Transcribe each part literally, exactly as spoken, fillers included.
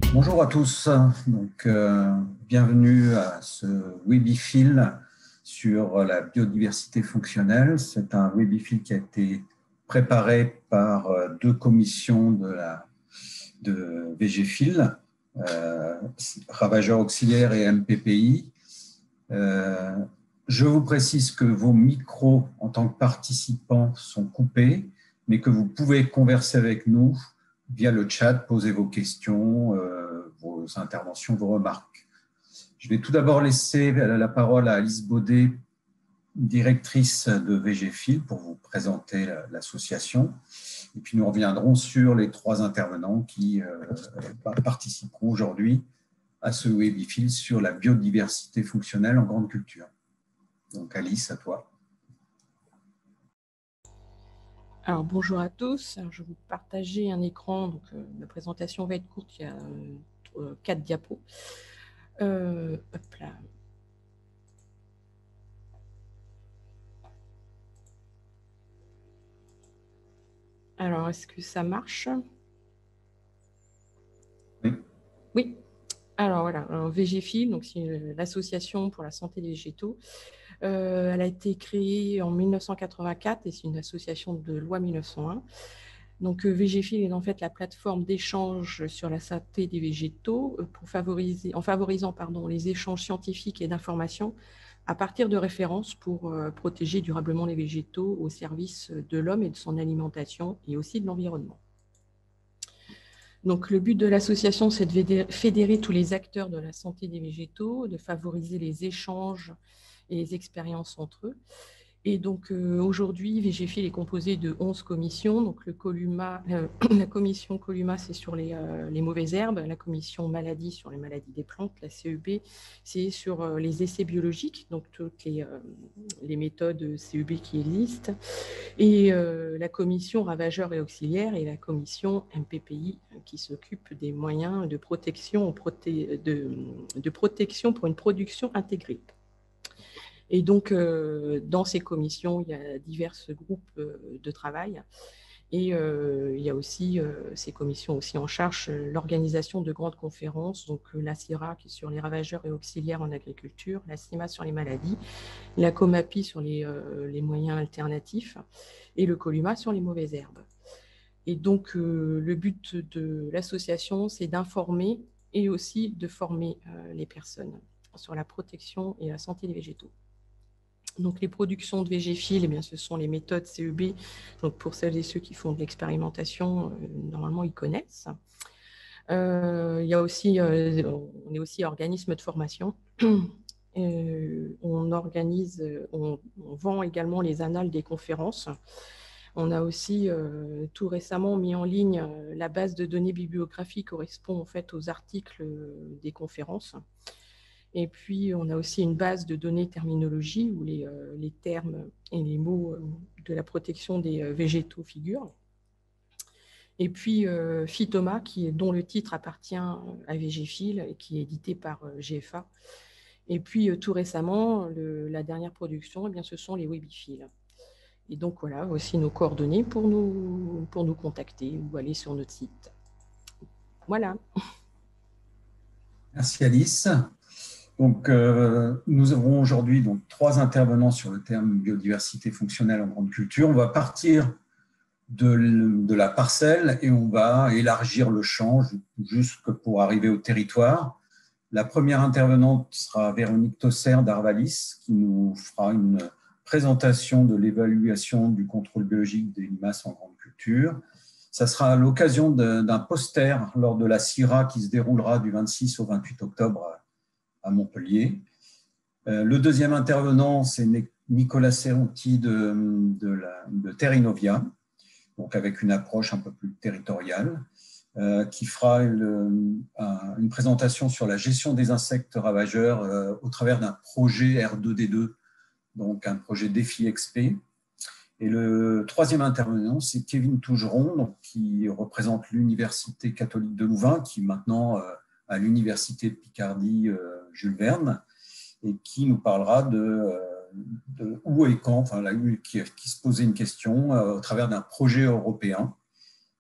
Bonjour à tous, donc, euh, bienvenue à ce Webifil sur la biodiversité fonctionnelle. C'est un Webifil qui a été préparé par deux commissions de, la, de VGFil, euh, Ravageurs auxiliaires et M P P I. Euh, je vous précise que vos micros en tant que participants sont coupés, mais que vous pouvez converser avec nous via le chat, poser vos questions, euh, vos interventions, vos remarques. Je vais tout d'abord laisser la parole à Alice Baudet, directrice de VGFil, pour vous présenter l'association. Et puis nous reviendrons sur les trois intervenants qui euh, participeront aujourd'hui à ce Webifil sur la biodiversité fonctionnelle en grande culture. Donc Alice, à toi. Alors, bonjour à tous. Alors, je vais vous partager un écran. Donc, euh, la présentation va être courte. Il y a euh, quatre diapos. Euh, hop là. Alors, est-ce que ça marche? Oui. Oui. Alors, voilà. Alors, VGFil, donc c'est l'association pour la santé des végétaux. Euh, elle a été créée en mille neuf cent quatre-vingt-quatre et c'est une association de loi mille neuf cent un. Donc, VGFil est en fait la plateforme d'échange sur la santé des végétaux pour favoriser, en favorisant pardon, les échanges scientifiques et d'informations à partir de références pour euh, protéger durablement les végétaux au service de l'homme et de son alimentation et aussi de l'environnement. Donc, le but de l'association, c'est de fédérer tous les acteurs de la santé des végétaux, de favoriser les échanges et les expériences entre eux. Et donc, euh, aujourd'hui, VGFil est composé de onze commissions. Donc, le Columa, euh, la commission Columa, c'est sur les, euh, les mauvaises herbes. La commission maladie, sur les maladies des plantes. La C E B, c'est sur euh, les essais biologiques, donc toutes les, euh, les méthodes C E B qui existent. Et euh, la commission ravageurs et auxiliaires et la commission M P P I, qui s'occupe des moyens de protection, de, de protection pour une production intégrée. Et donc, euh, dans ces commissions, il y a divers groupes euh, de travail. Et euh, il y a aussi euh, ces commissions aussi en charge euh, l'organisation de grandes conférences, donc euh, la CIRA qui est sur les ravageurs et auxiliaires en agriculture, la CIMA sur les maladies, la COMAPI sur les, euh, les moyens alternatifs et le Columa sur les mauvaises herbes. Et donc, euh, le but de l'association, c'est d'informer et aussi de former euh, les personnes sur la protection et la santé des végétaux. Donc, les productions de VGFil, eh bien, ce sont les méthodes C E B. Donc, pour celles et ceux qui font de l'expérimentation, euh, normalement, ils connaissent. Euh, il y a aussi, euh, on est aussi organisme de formation. Euh, on organise, on, on vend également les annales des conférences. On a aussi euh, tout récemment mis en ligne euh, la base de données bibliographiques qui correspond en fait aux articles euh, des conférences. Et puis, on a aussi une base de données terminologie où les, euh, les termes et les mots euh, de la protection des euh, végétaux figurent. Et puis, euh, Phytoma, qui est, dont le titre appartient à VGFil et qui est édité par euh, G F A. Et puis, euh, tout récemment, le, la dernière production, eh bien, ce sont les Webifil. Et donc, voilà, voici nos coordonnées pour nous, pour nous contacter ou aller sur notre site. Voilà. Merci Alice. Donc, euh, nous avons aujourd'hui donc trois intervenants sur le terme biodiversité fonctionnelle en grande culture. On va partir de, de la parcelle et on va élargir le champ jusque pour arriver au territoire. La première intervenante sera Véronique Tosser d'Arvalis qui nous fera une présentation de l'évaluation du contrôle biologique des limaces en grande culture. Ça sera à l'occasion d'un poster lors de la CIRA qui se déroulera du vingt-six au vingt-huit octobre à Montpellier. Le deuxième intervenant, c'est Nicolas Serrouti de, de, la, de Terrinovia, donc avec une approche un peu plus territoriale, euh, qui fera une, une présentation sur la gestion des insectes ravageurs euh, au travers d'un projet R deux D deux, donc un projet Défi X P. Et le troisième intervenant, c'est Kevin Tougeron, donc, qui représente l'Université catholique de Louvain, qui est maintenant euh, à l'Université de Picardie euh, Jules Verne, et qui nous parlera de, euh, de où et quand, enfin, là, qui, qui se posait une question euh, au travers d'un projet européen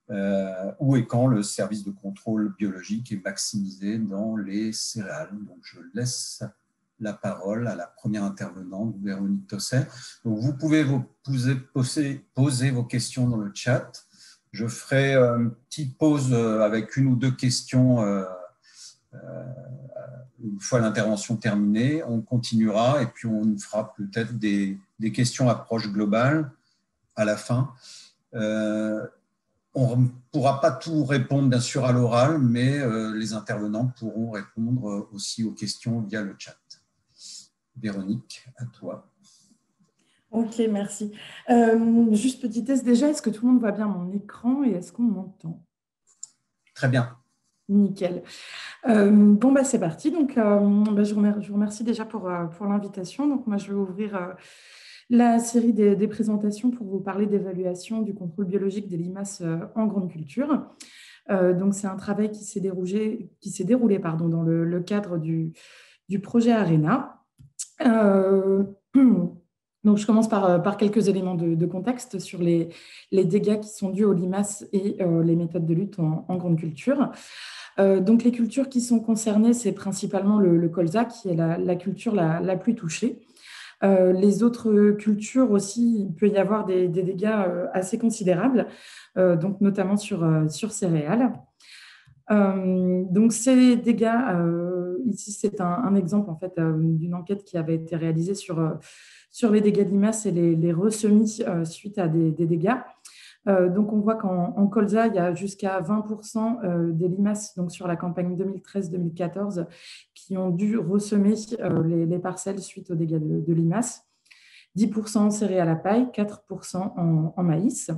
euh, où et quand le service de contrôle biologique est maximisé dans les céréales. Donc, je laisse la parole à la première intervenante, Véronique Tosset. Donc, vous pouvez vous poser, poser, poser vos questions dans le chat. Je ferai une petite pause avec une ou deux questions euh, euh, une fois l'intervention terminée. On continuera et puis on fera peut-être des, des questions approche globale à la fin. Euh, on ne pourra pas tout répondre, bien sûr, à l'oral, mais euh, les intervenants pourront répondre aussi aux questions via le chat. Véronique, à toi. Ok, merci. Euh, juste petit test déjà, est-ce que tout le monde voit bien mon écran et est-ce qu'on m'entend? Très bien. Nickel. Euh, bon, bah, c'est parti. Donc, euh, bah, je, vous remercie, je vous remercie déjà pour, euh, pour l'invitation. Donc, moi, je vais ouvrir euh, la série des, des présentations pour vous parler d'évaluation du contrôle biologique des limaces euh, en grande culture. Euh, donc, c'est un travail qui s'est déroulé, qui s'est déroulé pardon, dans le, le cadre du, du projet ARENA. Euh, donc, je commence par, par quelques éléments de, de contexte sur les, les dégâts qui sont dus aux limaces et euh, les méthodes de lutte en, en grande culture. Euh, donc, les cultures qui sont concernées, c'est principalement le, le colza, qui est la, la culture la, la plus touchée. Euh, les autres cultures aussi, il peut y avoir des, des dégâts euh, assez considérables, euh, donc notamment sur, euh, sur céréales. Euh, donc, ces dégâts, euh, ici, c'est un, un exemple en fait euh, d'une enquête qui avait été réalisée sur, euh, sur les dégâts de limaces et les, les ressemis euh, suite à des, des dégâts. Euh, donc, on voit qu'en en colza, il y a jusqu'à vingt pour cent euh, des limaces donc sur la campagne deux mille treize deux mille quatorze qui ont dû ressemer euh, les, les parcelles suite aux dégâts de, de limaces. dix pour cent en céréales à paille, quatre pour cent en, en maïs.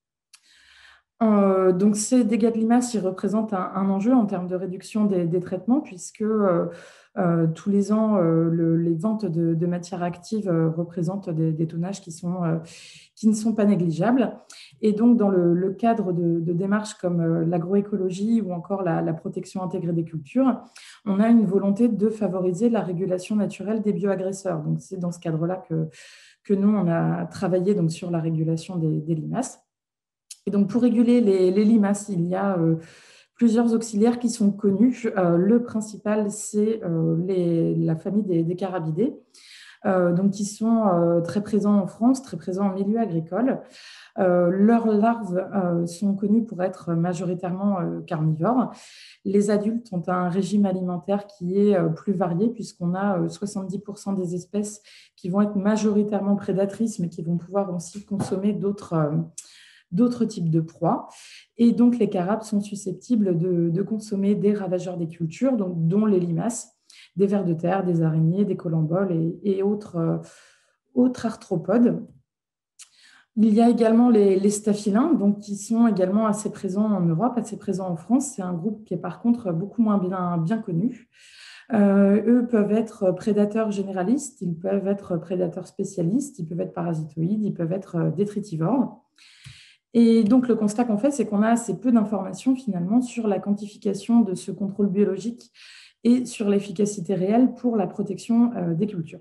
Euh, donc, ces dégâts de limaces, ils représentent un, un enjeu en termes de réduction des, des traitements, puisque euh, euh, tous les ans, euh, le, les ventes de, de matières actives euh, représentent des, des tonnages qui, sont, euh, qui ne sont pas négligeables. Et donc, dans le, le cadre de, de démarches comme euh, l'agroécologie ou encore la, la protection intégrée des cultures, on a une volonté de favoriser la régulation naturelle des bioagresseurs. Donc, c'est dans ce cadre-là que, que nous, on a travaillé donc, sur la régulation des, des limaces. Et donc, pour réguler les, les limaces, il y a euh, plusieurs auxiliaires qui sont connus. Euh, le principal, c'est euh, les, la famille des, des carabidés, euh, donc, qui sont euh, très présents en France, très présents en milieu agricole. Euh, leurs larves euh, sont connues pour être majoritairement euh, carnivores. Les adultes ont un régime alimentaire qui est euh, plus varié, puisqu'on a euh, soixante-dix pour cent des espèces qui vont être majoritairement prédatrices, mais qui vont pouvoir aussi consommer d'autres... Euh, d'autres types de proies. Et donc, les carabes sont susceptibles de, de consommer des ravageurs des cultures, donc, dont les limaces, des vers de terre, des araignées, des colamboles et, et autres, euh, autres arthropodes. Il y a également les, les staphylins, donc, qui sont également assez présents en Europe, assez présents en France. C'est un groupe qui est par contre beaucoup moins bien, bien connu. Euh, eux peuvent être prédateurs généralistes, ils peuvent être prédateurs spécialistes, ils peuvent être parasitoïdes, ils peuvent être détritivores. Et donc, le constat qu'on fait, c'est qu'on a assez peu d'informations finalement sur la quantification de ce contrôle biologique et sur l'efficacité réelle pour la protection euh, des cultures.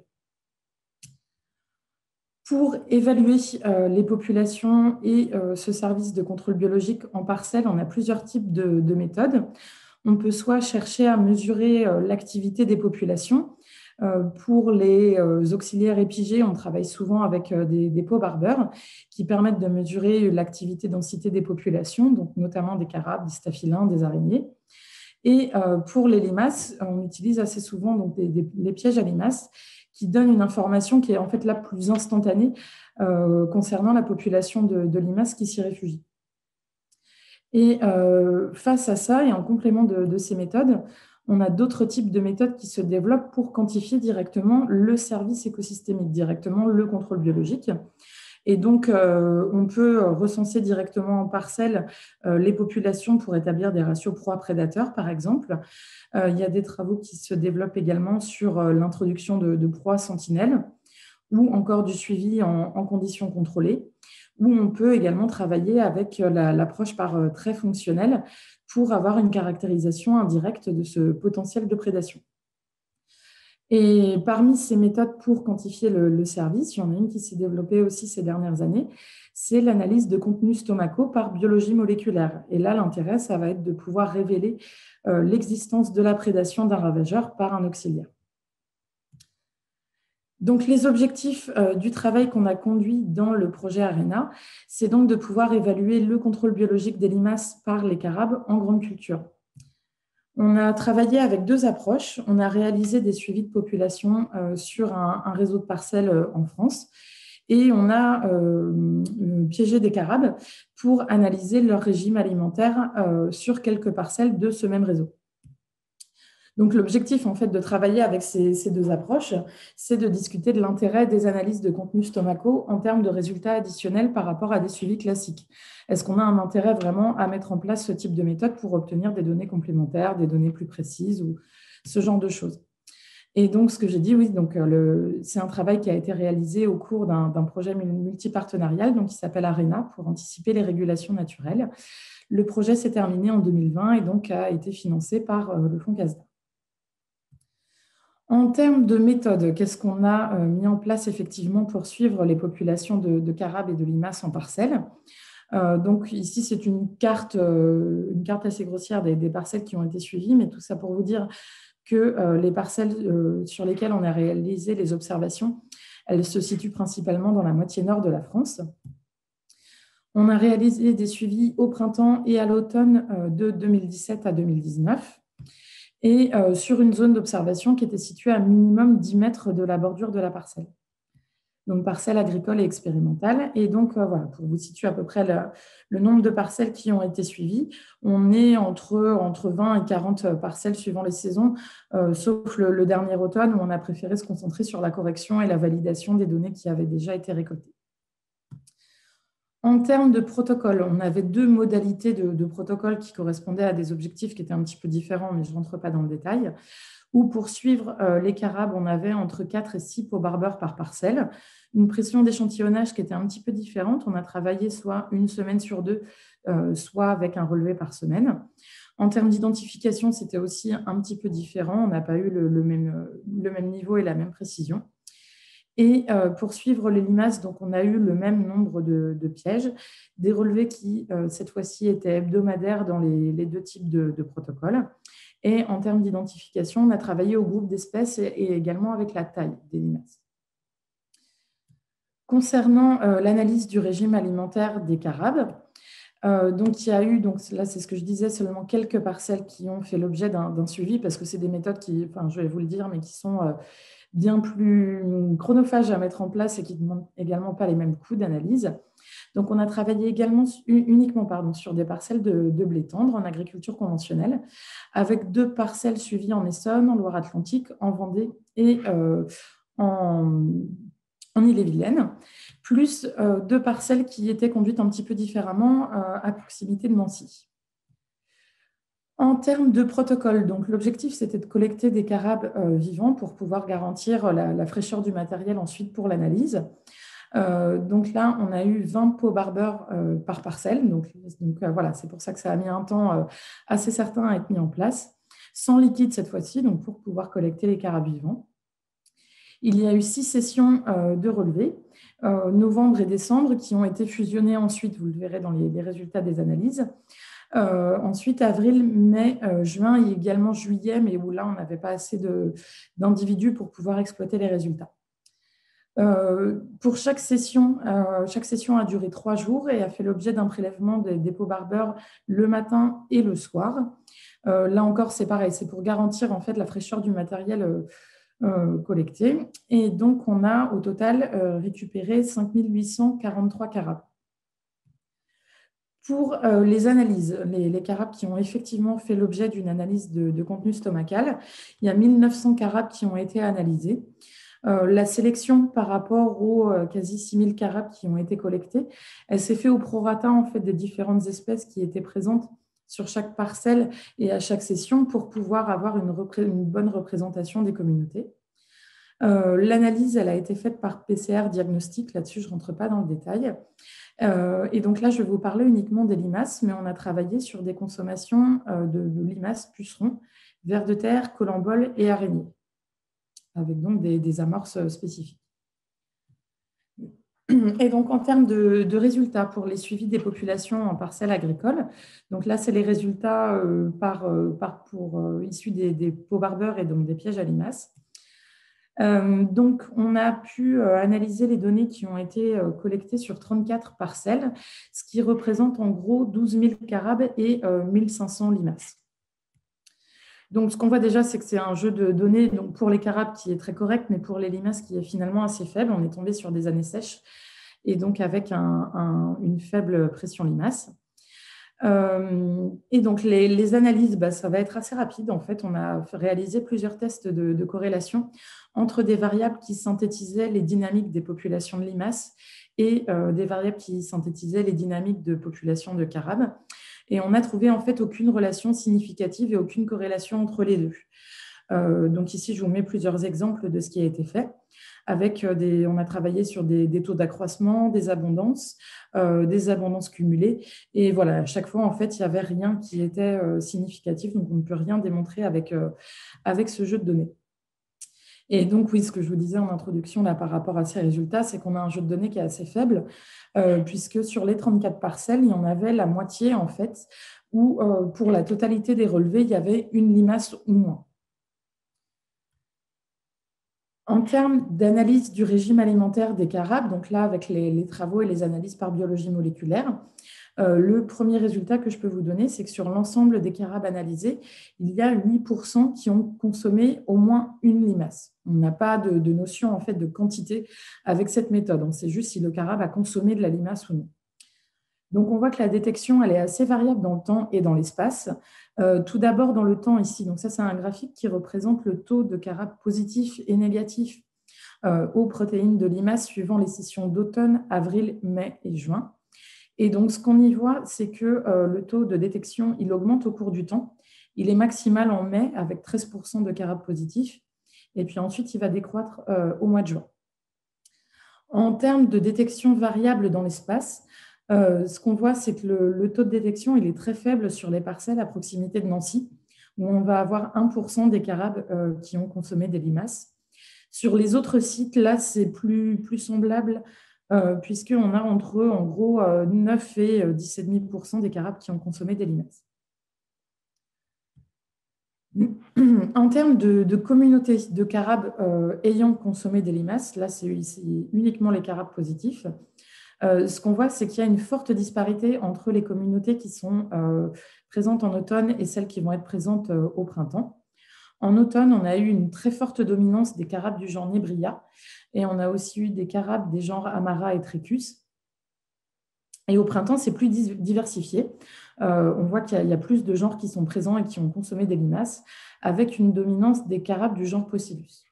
Pour évaluer euh, les populations et euh, ce service de contrôle biologique en parcelle, on a plusieurs types de, de méthodes. On peut soit chercher à mesurer euh, l'activité des populations. Euh, pour les euh, auxiliaires épigés, on travaille souvent avec euh, des, des peaux-barbeurs qui permettent de mesurer l'activité densité des populations, donc notamment des carabes, des staphylins, des araignées. Et euh, pour les limaces, on utilise assez souvent donc, des, des, les pièges à limaces qui donnent une information qui est en fait la plus instantanée euh, concernant la population de, de limaces qui s'y réfugient. Et euh, face à ça, et en complément de, de ces méthodes, on a d'autres types de méthodes qui se développent pour quantifier directement le service écosystémique, directement le contrôle biologique. Et donc, euh, on peut recenser directement en parcelle euh, les populations pour établir des ratios proies-prédateurs, par exemple. Euh, il y a des travaux qui se développent également sur euh, l'introduction de, de proies sentinelles ou encore du suivi en, en conditions contrôlées, où on peut également travailler avec la, l'approche par trait fonctionnel pour avoir une caractérisation indirecte de ce potentiel de prédation. Et parmi ces méthodes pour quantifier le, le service, il y en a une qui s'est développée aussi ces dernières années, c'est l'analyse de contenus stomacaux par biologie moléculaire. Et là, l'intérêt, ça va être de pouvoir révéler euh, l'existence de la prédation d'un ravageur par un auxiliaire. Donc, les objectifs euh, du travail qu'on a conduit dans le projet ARENA, c'est donc de pouvoir évaluer le contrôle biologique des limaces par les carabes en grande culture. On a travaillé avec deux approches. On a réalisé des suivis de population euh, sur un, un réseau de parcelles euh, en France et on a euh, piégé des carabes pour analyser leur régime alimentaire euh, sur quelques parcelles de ce même réseau. Donc, l'objectif, en fait, de travailler avec ces, ces deux approches, c'est de discuter de l'intérêt des analyses de contenus stomacaux en termes de résultats additionnels par rapport à des suivis classiques. Est-ce qu'on a un intérêt vraiment à mettre en place ce type de méthode pour obtenir des données complémentaires, des données plus précises ou ce genre de choses? Et donc, ce que j'ai dit, oui, donc c'est un travail qui a été réalisé au cours d'un projet multipartenarial donc, qui s'appelle ARENA pour anticiper les régulations naturelles. Le projet s'est terminé en deux mille vingt et donc a été financé par le fonds CASDA. En termes de méthode, qu'est-ce qu'on a mis en place effectivement pour suivre les populations de, de carabes et de limaces en parcelles? Euh, donc ici, c'est une carte, euh, une carte assez grossière des, des parcelles qui ont été suivies, mais tout ça pour vous dire que euh, les parcelles euh, sur lesquelles on a réalisé les observations, elles se situent principalement dans la moitié nord de la France. On a réalisé des suivis au printemps et à l'automne euh, de deux mille dix-sept à deux mille dix-neuf. Et euh, sur une zone d'observation qui était située à minimum dix mètres de la bordure de la parcelle. Donc, parcelle agricole et expérimentale. Et donc, euh, voilà, pour vous situer à peu près le, le nombre de parcelles qui ont été suivies, on est entre, entre vingt et quarante parcelles suivant les saisons, euh, sauf le, le dernier automne où on a préféré se concentrer sur la correction et la validation des données qui avaient déjà été récoltées. En termes de protocole, on avait deux modalités de, de protocole qui correspondaient à des objectifs qui étaient un petit peu différents, mais je ne rentre pas dans le détail. Où pour suivre euh, les carabes, on avait entre quatre et six peaux barbeurs par parcelle. Une pression d'échantillonnage qui était un petit peu différente. On a travaillé soit une semaine sur deux, euh, soit avec un relevé par semaine. En termes d'identification, c'était aussi un petit peu différent. On n'a pas eu le, le, même, le même niveau et la même précision. Et euh, pour suivre les limaces, donc on a eu le même nombre de, de pièges, des relevés qui, euh, cette fois-ci, étaient hebdomadaires dans les, les deux types de, de protocoles. Et en termes d'identification, on a travaillé au groupe d'espèces et, et également avec la taille des limaces. Concernant euh, l'analyse du régime alimentaire des carabes, euh, donc il y a eu, donc là c'est ce que je disais, seulement quelques parcelles qui ont fait l'objet d'un suivi parce que c'est des méthodes qui, enfin je vais vous le dire, mais qui sont euh, bien plus chronophages à mettre en place et qui ne demandent également pas les mêmes coûts d'analyse. Donc, on a travaillé également uniquement pardon, sur des parcelles de, de blé tendre en agriculture conventionnelle, avec deux parcelles suivies en Essonne, en Loire-Atlantique, en Vendée et euh, en, en Ille-et-Vilaine, plus euh, deux parcelles qui étaient conduites un petit peu différemment euh, à proximité de Nancy. En termes de protocole, donc l'objectif c'était de collecter des carabes euh, vivants pour pouvoir garantir la, la fraîcheur du matériel ensuite pour l'analyse. Euh, donc là, on a eu vingt peaux barbeurs euh, par parcelle. Donc, donc euh, voilà, c'est pour ça que ça a mis un temps euh, assez certain à être mis en place, sans liquide cette fois-ci, donc pour pouvoir collecter les carabes vivants. Il y a eu six sessions euh, de relevés, euh, novembre et décembre, qui ont été fusionnées ensuite, vous le verrez dans les, les résultats des analyses. Euh, ensuite, avril, mai, euh, juin et également juillet, mais où là, on n'avait pas assez d'individus pour pouvoir exploiter les résultats. Euh, pour chaque session, euh, chaque session a duré trois jours et a fait l'objet d'un prélèvement des, des peaux barbeurs le matin et le soir. Euh, là encore, c'est pareil, c'est pour garantir en fait la fraîcheur du matériel euh, euh, collecté. Et donc, on a au total euh, récupéré cinq mille huit cent quarante-trois carabes. Pour euh, les analyses, les, les carabes qui ont effectivement fait l'objet d'une analyse de, de contenu stomacal, il y a mille neuf cents carabes qui ont été analysés. Euh, la sélection par rapport aux euh, quasi six mille carabes qui ont été collectés, elle s'est faite au prorata en fait, des différentes espèces qui étaient présentes sur chaque parcelle et à chaque session pour pouvoir avoir une, une bonne représentation des communautés. Euh, L'analyse, elle a été faite par P C R diagnostic, là-dessus je ne rentre pas dans le détail. Euh, et donc là, je vais vous parler uniquement des limaces, mais on a travaillé sur des consommations euh, de, de limaces, pucerons, vers de terre, colamboles et araignées. avec donc des, des amorces spécifiques. Et donc, en termes de, de résultats pour les suivis des populations en parcelles agricoles, donc là, c'est les résultats euh, par, euh, par, pour, euh, issus des, des pots barbeurs et donc des pièges à limaces. Euh, donc, on a pu euh, analyser les données qui ont été euh, collectées sur trente-quatre parcelles, ce qui représente en gros douze mille carabes et euh, mille cinq cents limaces. Donc, ce qu'on voit déjà, c'est que c'est un jeu de données donc pour les carabes qui est très correct, mais pour les limaces qui est finalement assez faible. On est tombé sur des années sèches et donc avec un, un, une faible pression limace. Euh, et donc, les, les analyses, bah, ça va être assez rapide. En fait, on a réalisé plusieurs tests de, de corrélation entre des variables qui synthétisaient les dynamiques des populations de limaces et euh, des variables qui synthétisaient les dynamiques de populations de carabes. Et on n'a trouvé en fait aucune relation significative et aucune corrélation entre les deux. Euh, donc ici, je vous mets plusieurs exemples de ce qui a été fait. Avec des, on a travaillé sur des, des taux d'accroissement, des abondances, euh, des abondances cumulées. Et voilà, à chaque fois, en fait, il n'y avait rien qui était euh, significatif. Donc, on ne peut rien démontrer avec, euh, avec ce jeu de données. Et donc, oui, ce que je vous disais en introduction là, par rapport à ces résultats, c'est qu'on a un jeu de données qui est assez faible, euh, puisque sur les trente-quatre parcelles, il y en avait la moitié, en fait, où euh, pour la totalité des relevés, il y avait une limace ou moins. En termes d'analyse du régime alimentaire des carabes, donc là, avec les, les travaux et les analyses par biologie moléculaire, euh, le premier résultat que je peux vous donner, c'est que sur l'ensemble des carabes analysés, il y a huit pour cent qui ont consommé au moins une limace. On n'a pas de, de notion en fait, de quantité avec cette méthode. On sait juste si le carabe a consommé de la limace ou non. Donc, on voit que la détection, elle est assez variable dans le temps et dans l'espace. Euh, tout d'abord, dans le temps ici, donc ça, c'est un graphique qui représente le taux de carabes positifs et négatifs euh, aux protéines de limace suivant les sessions d'automne, avril, mai et juin. Et donc, ce qu'on y voit, c'est que euh, le taux de détection, il augmente au cours du temps. Il est maximal en mai avec treize pour cent de carabes positifs. Et puis ensuite, il va décroître euh, au mois de juin. En termes de détection variable dans l'espace, euh, ce qu'on voit, c'est que le, le taux de détection, il est très faible sur les parcelles à proximité de Nancy, où on va avoir un pour cent des carabes euh, qui ont consommé des limaces. Sur les autres sites, là, c'est plus, plus semblable, euh, puisqu'on a entre, en gros, euh, neuf et dix virgule cinq pour cent des carabes qui ont consommé des limaces. En termes de, de communauté de carabes euh, ayant consommé des limaces, là, c'est uniquement les carabes positifs. Euh, ce qu'on voit, c'est qu'il y a une forte disparité entre les communautés qui sont euh, présentes en automne et celles qui vont être présentes euh, au printemps. En automne, on a eu une très forte dominance des carabes du genre Nebria et on a aussi eu des carabes des genres Amara et Trechus. Et au printemps, c'est plus diversifié. Euh, on voit qu'il y, y a plus de genres qui sont présents et qui ont consommé des limaces, avec une dominance des carabes du genre Posilus.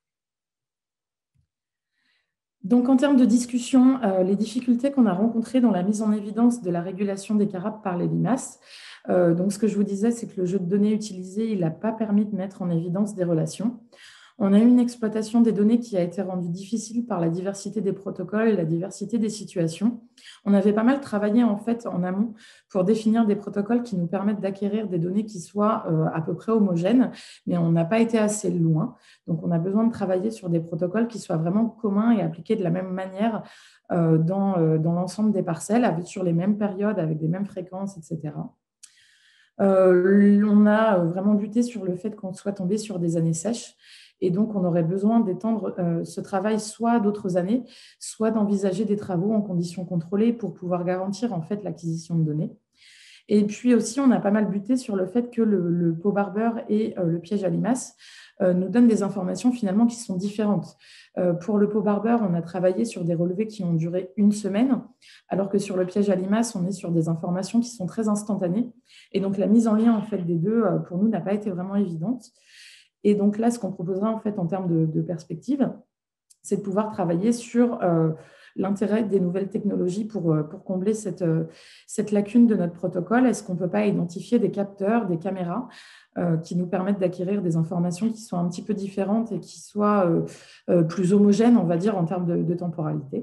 Donc, en termes de discussion, euh, les difficultés qu'on a rencontrées dans la mise en évidence de la régulation des carabes par les limaces, euh, donc ce que je vous disais, c'est que le jeu de données utilisé, il n'a pas permis de mettre en évidence des relations. On a eu une exploitation des données qui a été rendue difficile par la diversité des protocoles et la diversité des situations. On avait pas mal travaillé en fait en amont pour définir des protocoles qui nous permettent d'acquérir des données qui soient euh, à peu près homogènes, mais on n'a pas été assez loin. Donc, on a besoin de travailler sur des protocoles qui soient vraiment communs et appliqués de la même manière euh, dans, euh, dans l'ensemble des parcelles, avec, sur les mêmes périodes, avec des mêmes fréquences, et cetera. Euh, on a vraiment buté sur le fait qu'on soit tombé sur des années sèches. Et donc, on aurait besoin d'étendre euh, ce travail soit à d'autres années, soit d'envisager des travaux en conditions contrôlées pour pouvoir garantir en fait l'acquisition de données. Et puis aussi, on a pas mal buté sur le fait que le, le pot barbeur et euh, le piège à limaces euh, nous donnent des informations finalement qui sont différentes. Euh, pour le pot barbeur, on a travaillé sur des relevés qui ont duré une semaine, alors que sur le piège à limaces, on est sur des informations qui sont très instantanées. Et donc, la mise en lien en fait, des deux, euh, pour nous, n'a pas été vraiment évidente. Et donc là, ce qu'on proposera en fait en termes de, de perspective, c'est de pouvoir travailler sur euh, l'intérêt des nouvelles technologies pour, pour combler cette, cette lacune de notre protocole. Est-ce qu'on ne peut pas identifier des capteurs, des caméras euh, qui nous permettent d'acquérir des informations qui sont un petit peu différentes et qui soient euh, euh, plus homogènes, on va dire, en termes de, de temporalité.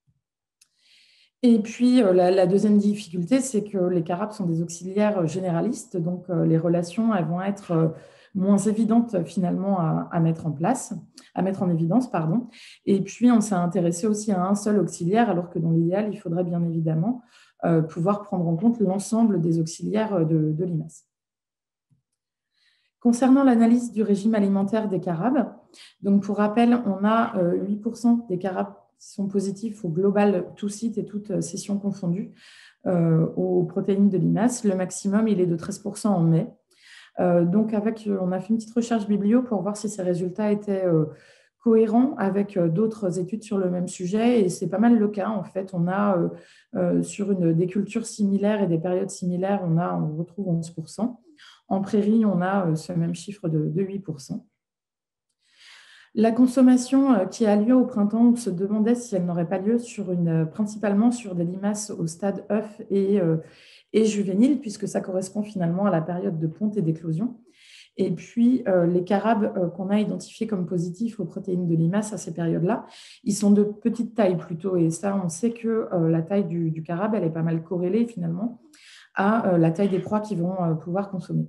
Et puis, euh, la, la deuxième difficulté, c'est que les carabes sont des auxiliaires généralistes, donc euh, les relations, elles vont être... Euh, moins évidentes finalement à, à mettre en place, à mettre en évidence, pardon. Et puis, on s'est intéressé aussi à un seul auxiliaire, alors que dans l'idéal, il faudrait bien évidemment euh, pouvoir prendre en compte l'ensemble des auxiliaires de, de l'I M A S. Concernant l'analyse du régime alimentaire des carabes, donc pour rappel, on a euh, huit pour cent des carabes qui sont positifs au global, tout site et toute session confondue, euh, aux protéines de l'I M A S. Le maximum, il est de treize pour cent en mai. Euh, donc, avec, on a fait une petite recherche biblio pour voir si ces résultats étaient euh, cohérents avec euh, d'autres études sur le même sujet, et c'est pas mal le cas. En fait, on a euh, euh, sur une, des cultures similaires et des périodes similaires, on, a, on retrouve onze pour cent. En prairie, on a ce même chiffre de, de huit pour cent. La consommation qui a lieu au printemps, on se demandait si elle n'aurait pas lieu sur une, principalement sur des limaces au stade œuf et, euh, et juvénile, puisque ça correspond finalement à la période de ponte et d'éclosion. Et puis, euh, les carabes euh, qu'on a identifiés comme positifs aux protéines de limace à ces périodes-là, ils sont de petite taille plutôt. Et ça, on sait que euh, la taille du, du carabe, elle est pas mal corrélée finalement à euh, la taille des proies qu'ils vont euh, pouvoir consommer.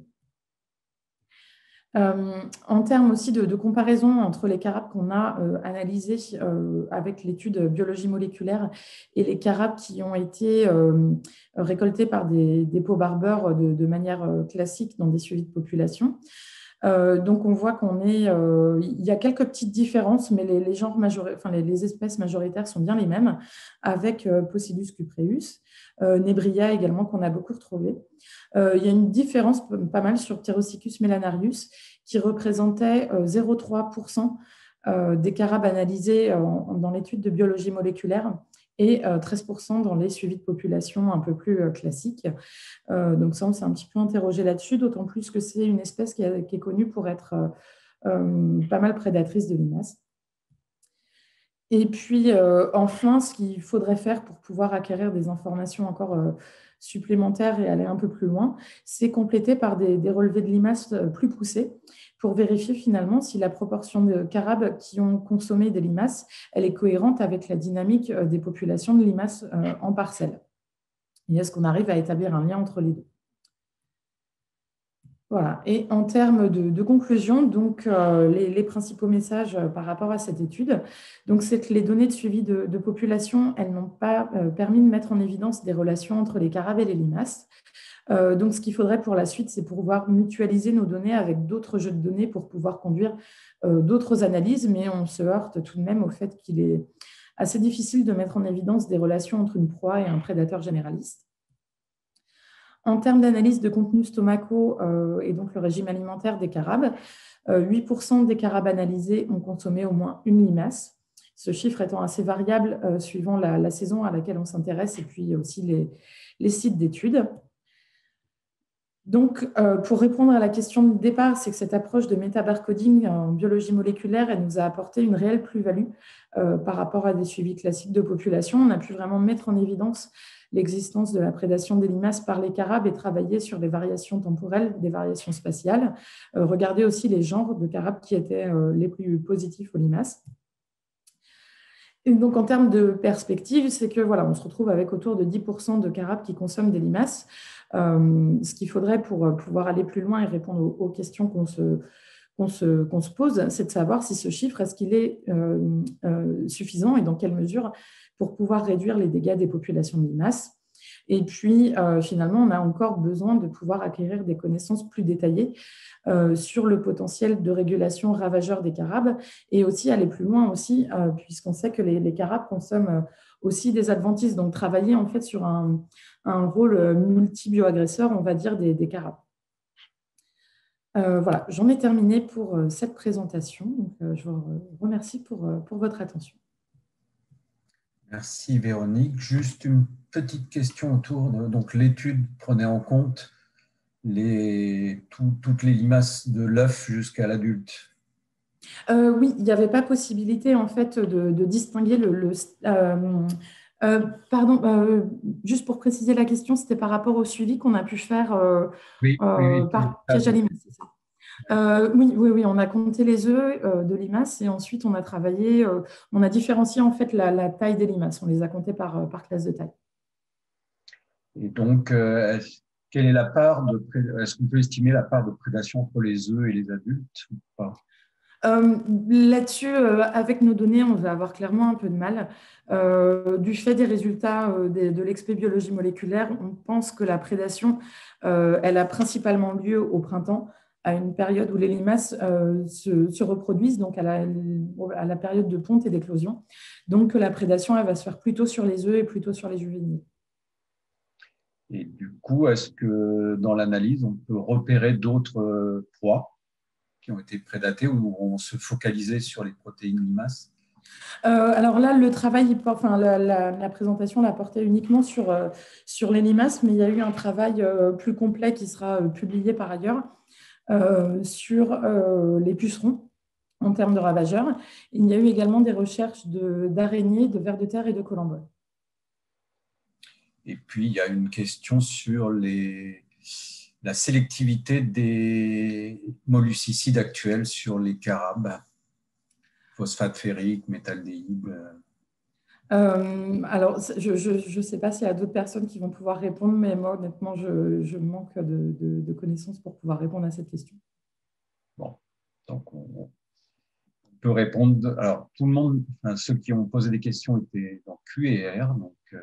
Euh, en termes aussi de, de comparaison entre les carabes qu'on a euh, analysés euh, avec l'étude biologie moléculaire et les carabes qui ont été euh, récoltés par des, des peaux-barbeurs de, de manière euh, classique dans des suivis de population. Euh, donc, on voit qu'on est, euh, il y a quelques petites différences, mais les, les genres majori- enfin, les, les espèces majoritaires sont bien les mêmes, avec euh, Poecilus cupreus, euh, Nebria également qu'on a beaucoup retrouvé. Euh, il y a une différence pas mal sur Pterocycus melanarius qui représentait euh, zéro virgule trois pour cent euh, des carabes analysés euh, dans l'étude de biologie moléculaire et euh, treize pour cent dans les suivis de population un peu plus euh, classiques. Euh, donc ça, on s'est un petit peu interrogé là-dessus, d'autant plus que c'est une espèce qui, a, qui est connue pour être euh, euh, pas mal prédatrice de limaces. Et puis, euh, enfin, ce qu'il faudrait faire pour pouvoir acquérir des informations encore euh, supplémentaires et aller un peu plus loin, c'est compléter par des, des relevés de limaces plus poussés pour vérifier finalement si la proportion de carabes qui ont consommé des limaces, elle est cohérente avec la dynamique des populations de limaces euh, en parcelle. Et est-ce qu'on arrive à établir un lien entre les deux? Voilà. Et en termes de, de conclusion, donc, euh, les, les principaux messages euh, par rapport à cette étude, donc, c'est que les données de suivi de, de population, elles n'ont pas euh, permis de mettre en évidence des relations entre les carabes et les limaces. Euh, donc, ce qu'il faudrait pour la suite, c'est pouvoir mutualiser nos données avec d'autres jeux de données pour pouvoir conduire euh, d'autres analyses, mais on se heurte tout de même au fait qu'il est assez difficile de mettre en évidence des relations entre une proie et un prédateur généraliste. En termes d'analyse de contenus stomacaux euh, et donc le régime alimentaire des carabes, euh, huit pour cent des carabes analysés ont consommé au moins une limace, ce chiffre étant assez variable euh, suivant la, la saison à laquelle on s'intéresse et puis aussi les, les sites d'études. Donc, euh, pour répondre à la question de départ, c'est que cette approche de métabarcoding en biologie moléculaire, elle nous a apporté une réelle plus-value euh, par rapport à des suivis classiques de population. On a pu vraiment mettre en évidence l'existence de la prédation des limaces par les carabes et travailler sur les variations temporelles, des variations spatiales. Euh, regarder aussi les genres de carabes qui étaient euh, les plus positifs aux limaces. Et donc, en termes de perspective, c'est que voilà, on se retrouve avec autour de dix pour cent de carabes qui consomment des limaces. Euh, ce qu'il faudrait pour pouvoir aller plus loin et répondre aux, aux questions qu'on se, qu'on se, qu'on se pose, c'est de savoir si ce chiffre, est-ce qu'il est euh, euh, suffisant et dans quelle mesure pour pouvoir réduire les dégâts des populations de limaces. Et puis, euh, finalement, on a encore besoin de pouvoir acquérir des connaissances plus détaillées euh, sur le potentiel de régulation ravageur des carabes et aussi aller plus loin aussi, euh, puisqu'on sait que les, les carabes consomment aussi des adventices. Donc, travailler en fait sur un, un rôle multi-bioagresseur, on va dire, des, des carabes. Euh, voilà, j'en ai terminé pour euh, cette présentation. Donc, euh, je vous remercie pour, euh, pour votre attention. Merci Véronique. Juste une petite question autour de donc l'étude prenait en compte les, tout, toutes les limaces de l'œuf jusqu'à l'adulte. Euh, oui, il n'y avait pas possibilité en fait de, de distinguer le, le euh, euh, pardon, euh, juste pour préciser la question, c'était par rapport au suivi qu'on a pu faire euh, Oui, oui, euh, oui, par piège à limaces, c'est ça. Euh, oui, oui, oui, on a compté les œufs euh, de limaces et ensuite on a travaillé, euh, on a différencié en fait la, la taille des limaces, on les a comptés par, par classe de taille. Et donc, euh, quelle est la part de, est-ce qu'on peut estimer la part de prédation entre les œufs et les adultes ou pas? Euh, Là-dessus, euh, avec nos données, on va avoir clairement un peu de mal. Euh, du fait des résultats euh, de, de l'expé biologie moléculaire, on pense que la prédation, euh, elle a principalement lieu au printemps, à une période où les limaces euh, se, se reproduisent, donc à la, à la période de ponte et d'éclosion. Donc, la prédation, elle va se faire plutôt sur les œufs et plutôt sur les juvéniles. Et du coup, est-ce que dans l'analyse, on peut repérer d'autres euh, proies qui ont été prédatées ou on se focalisait sur les protéines limaces? Euh, alors là, le travail, enfin, la, la, la présentation l'a porté uniquement sur, euh, sur les limaces, mais il y a eu un travail euh, plus complet qui sera euh, publié par ailleurs euh, sur euh, les pucerons en termes de ravageurs. Il y a eu également des recherches d'araignées, de, de vers de terre et de colamboles. Et puis, il y a une question sur les, la sélectivité des molluscicides actuels sur les carabes, phosphate ferrique, métaldéhyde. Euh, alors, je ne sais pas s'il y a d'autres personnes qui vont pouvoir répondre, mais moi, honnêtement, je, je manque de, de, de connaissances pour pouvoir répondre à cette question. Bon, donc on, on peut répondre. Alors, tout le monde, enfin, ceux qui ont posé des questions étaient dans Q et R, donc, euh,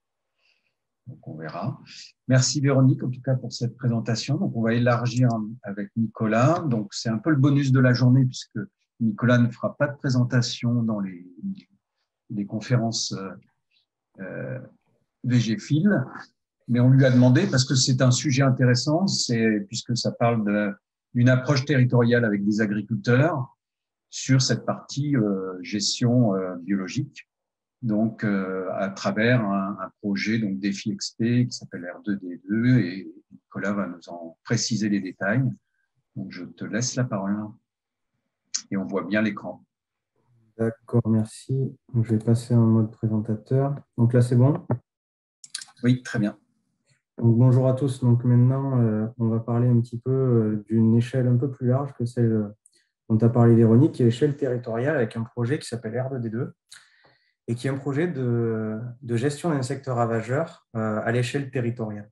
donc on verra. Merci Véronique, en tout cas, pour cette présentation. Donc, on va élargir avec Nicolas. Donc, c'est un peu le bonus de la journée, puisque Nicolas ne fera pas de présentation dans les, les conférences euh, VGFil, mais on lui a demandé, parce que c'est un sujet intéressant, c'est, puisque ça parle d'une approche territoriale avec des agriculteurs sur cette partie euh, gestion euh, biologique, donc euh, à travers un, un projet, donc Défi X P, qui s'appelle R deux D deux, et Nicolas va nous en préciser les détails. Donc je te laisse la parole, et on voit bien l'écran. D'accord, merci. Donc, je vais passer en mode présentateur. Donc là, c'est bon? Oui, très bien. Donc, bonjour à tous. Donc maintenant, euh, on va parler un petit peu euh, d'une échelle un peu plus large que celle dont a parlé Véronique, qui est l'échelle territoriale avec un projet qui s'appelle R deux D deux et qui est un projet de, de gestion d'insectes ravageurs euh, à l'échelle territoriale.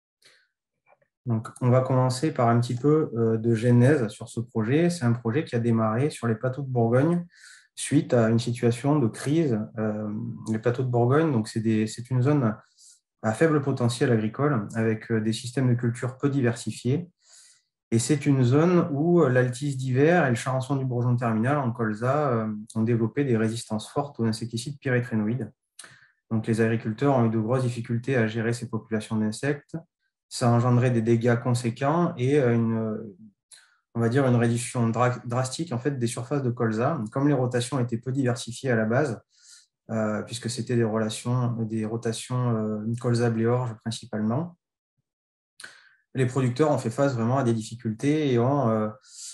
Donc, on va commencer par un petit peu euh, de genèse sur ce projet. C'est un projet qui a démarré sur les plateaux de Bourgogne suite à une situation de crise. Euh, les plateaux de Bourgogne, donc c'est des, c'est une zone à faible potentiel agricole avec des systèmes de culture peu diversifiés. Et c'est une zone où l'altise d'hiver et le charançon du bourgeon terminal en colza euh, ont développé des résistances fortes aux insecticides pyrétrénoïdes. Donc, les agriculteurs ont eu de grosses difficultés à gérer ces populations d'insectes. Ça a engendré des dégâts conséquents et une, on va dire une réduction drastique en fait, des surfaces de colza. Comme les rotations étaient peu diversifiées à la base, euh, puisque c'était des, relations, des rotations euh, colza-bléorge principalement, les producteurs ont fait face vraiment à des difficultés et ont, euh,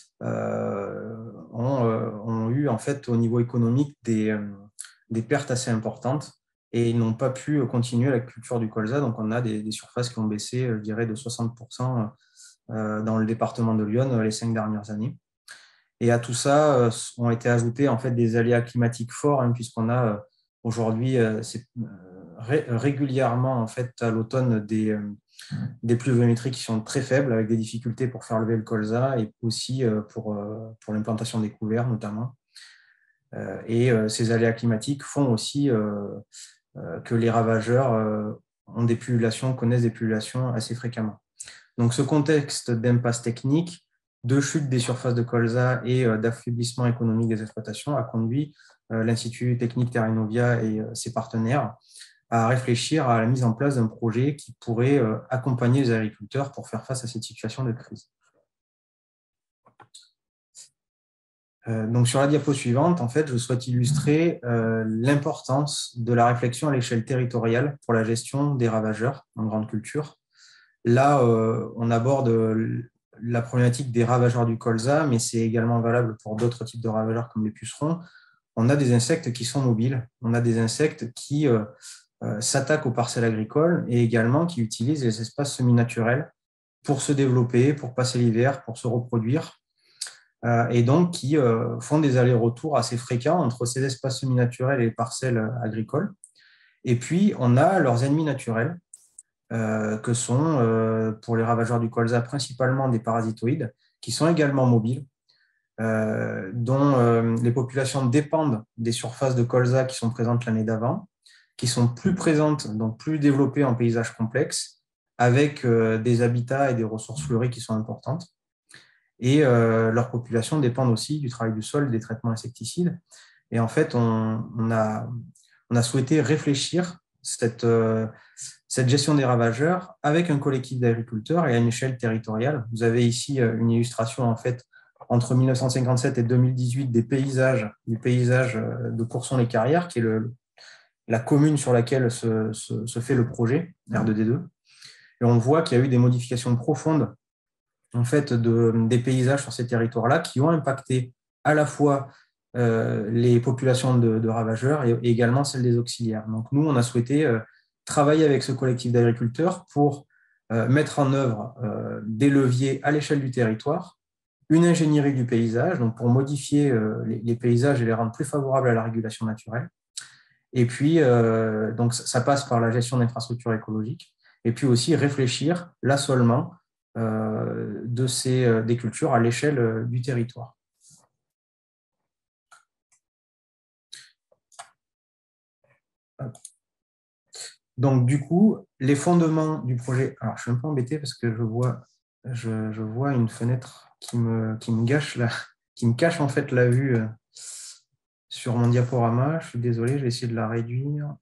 euh, ont, euh, ont eu en fait, au niveau économique des, euh, des pertes assez importantes et ils n'ont pas pu continuer la culture du colza. Donc, on a des, des surfaces qui ont baissé, je dirais, de soixante pour cent dans le département de l'Yonne les cinq dernières années. Et à tout ça euh, ont été ajoutés en fait, des aléas climatiques forts, hein, puisqu'on a euh, aujourd'hui euh, ré régulièrement en fait, à l'automne des, euh, des pluviométries qui sont très faibles, avec des difficultés pour faire lever le colza et aussi euh, pour, euh, pour l'implantation des couverts notamment. Euh, et euh, ces aléas climatiques font aussi euh, euh, que les ravageurs euh, ont des pullulations, connaissent des pullulations assez fréquemment. Donc, ce contexte d'impasse technique, de chute des surfaces de colza et euh, d'affaiblissement économique des exploitations a conduit euh, l'Institut technique Terrenovia et euh, ses partenaires à réfléchir à la mise en place d'un projet qui pourrait euh, accompagner les agriculteurs pour faire face à cette situation de crise. Euh, donc, sur la diapo suivante, en fait, je souhaite illustrer euh, l'importance de la réflexion à l'échelle territoriale pour la gestion des ravageurs en grande culture. Là, euh, on aborde la problématique des ravageurs du colza, mais c'est également valable pour d'autres types de ravageurs comme les pucerons. On a des insectes qui sont mobiles, on a des insectes qui euh, euh, s'attaquent aux parcelles agricoles et également qui utilisent les espaces semi-naturels pour se développer, pour passer l'hiver, pour se reproduire, euh, et donc qui euh, font des allers-retours assez fréquents entre ces espaces semi-naturels et les parcelles agricoles. Et puis, on a leurs ennemis naturels, euh, que sont, euh, pour les ravageurs du colza, principalement des parasitoïdes, qui sont également mobiles, euh, dont euh, les populations dépendent des surfaces de colza qui sont présentes l'année d'avant, qui sont plus présentes, donc plus développées en paysage complexe, avec euh, des habitats et des ressources fleuries qui sont importantes. Et euh, leurs populations dépendent aussi du travail du sol, des traitements insecticides. Et en fait, on, on, a, on a souhaité réfléchir cette, euh, cette gestion des ravageurs avec un collectif d'agriculteurs et à une échelle territoriale. Vous avez ici une illustration, en fait, entre mille neuf cent cinquante-sept et deux mille dix-huit des paysages, du paysage de Courson-les-Carrières, qui est le, la commune sur laquelle se, se, se fait le projet R deux D deux. Et on voit qu'il y a eu des modifications profondes en fait, de, des paysages sur ces territoires-là qui ont impacté à la fois euh, les populations de, de ravageurs et, et également celles des auxiliaires. Donc nous, on a souhaité euh, travailler avec ce collectif d'agriculteurs pour euh, mettre en œuvre euh, des leviers à l'échelle du territoire, une ingénierie du paysage, donc pour modifier euh, les, les paysages et les rendre plus favorables à la régulation naturelle. Et puis, euh, donc ça passe par la gestion d'infrastructures écologiques, et puis aussi réfléchir l'assolement Euh, de ces, euh, des cultures à l'échelle euh, du territoire. Donc, du coup, les fondements du projet... Alors, je suis un peu embêté parce que je vois, je, je vois une fenêtre qui me, qui me gâche la, qui me cache en fait la vue euh, sur mon diaporama. Je suis désolé, je vais essayer de la réduire.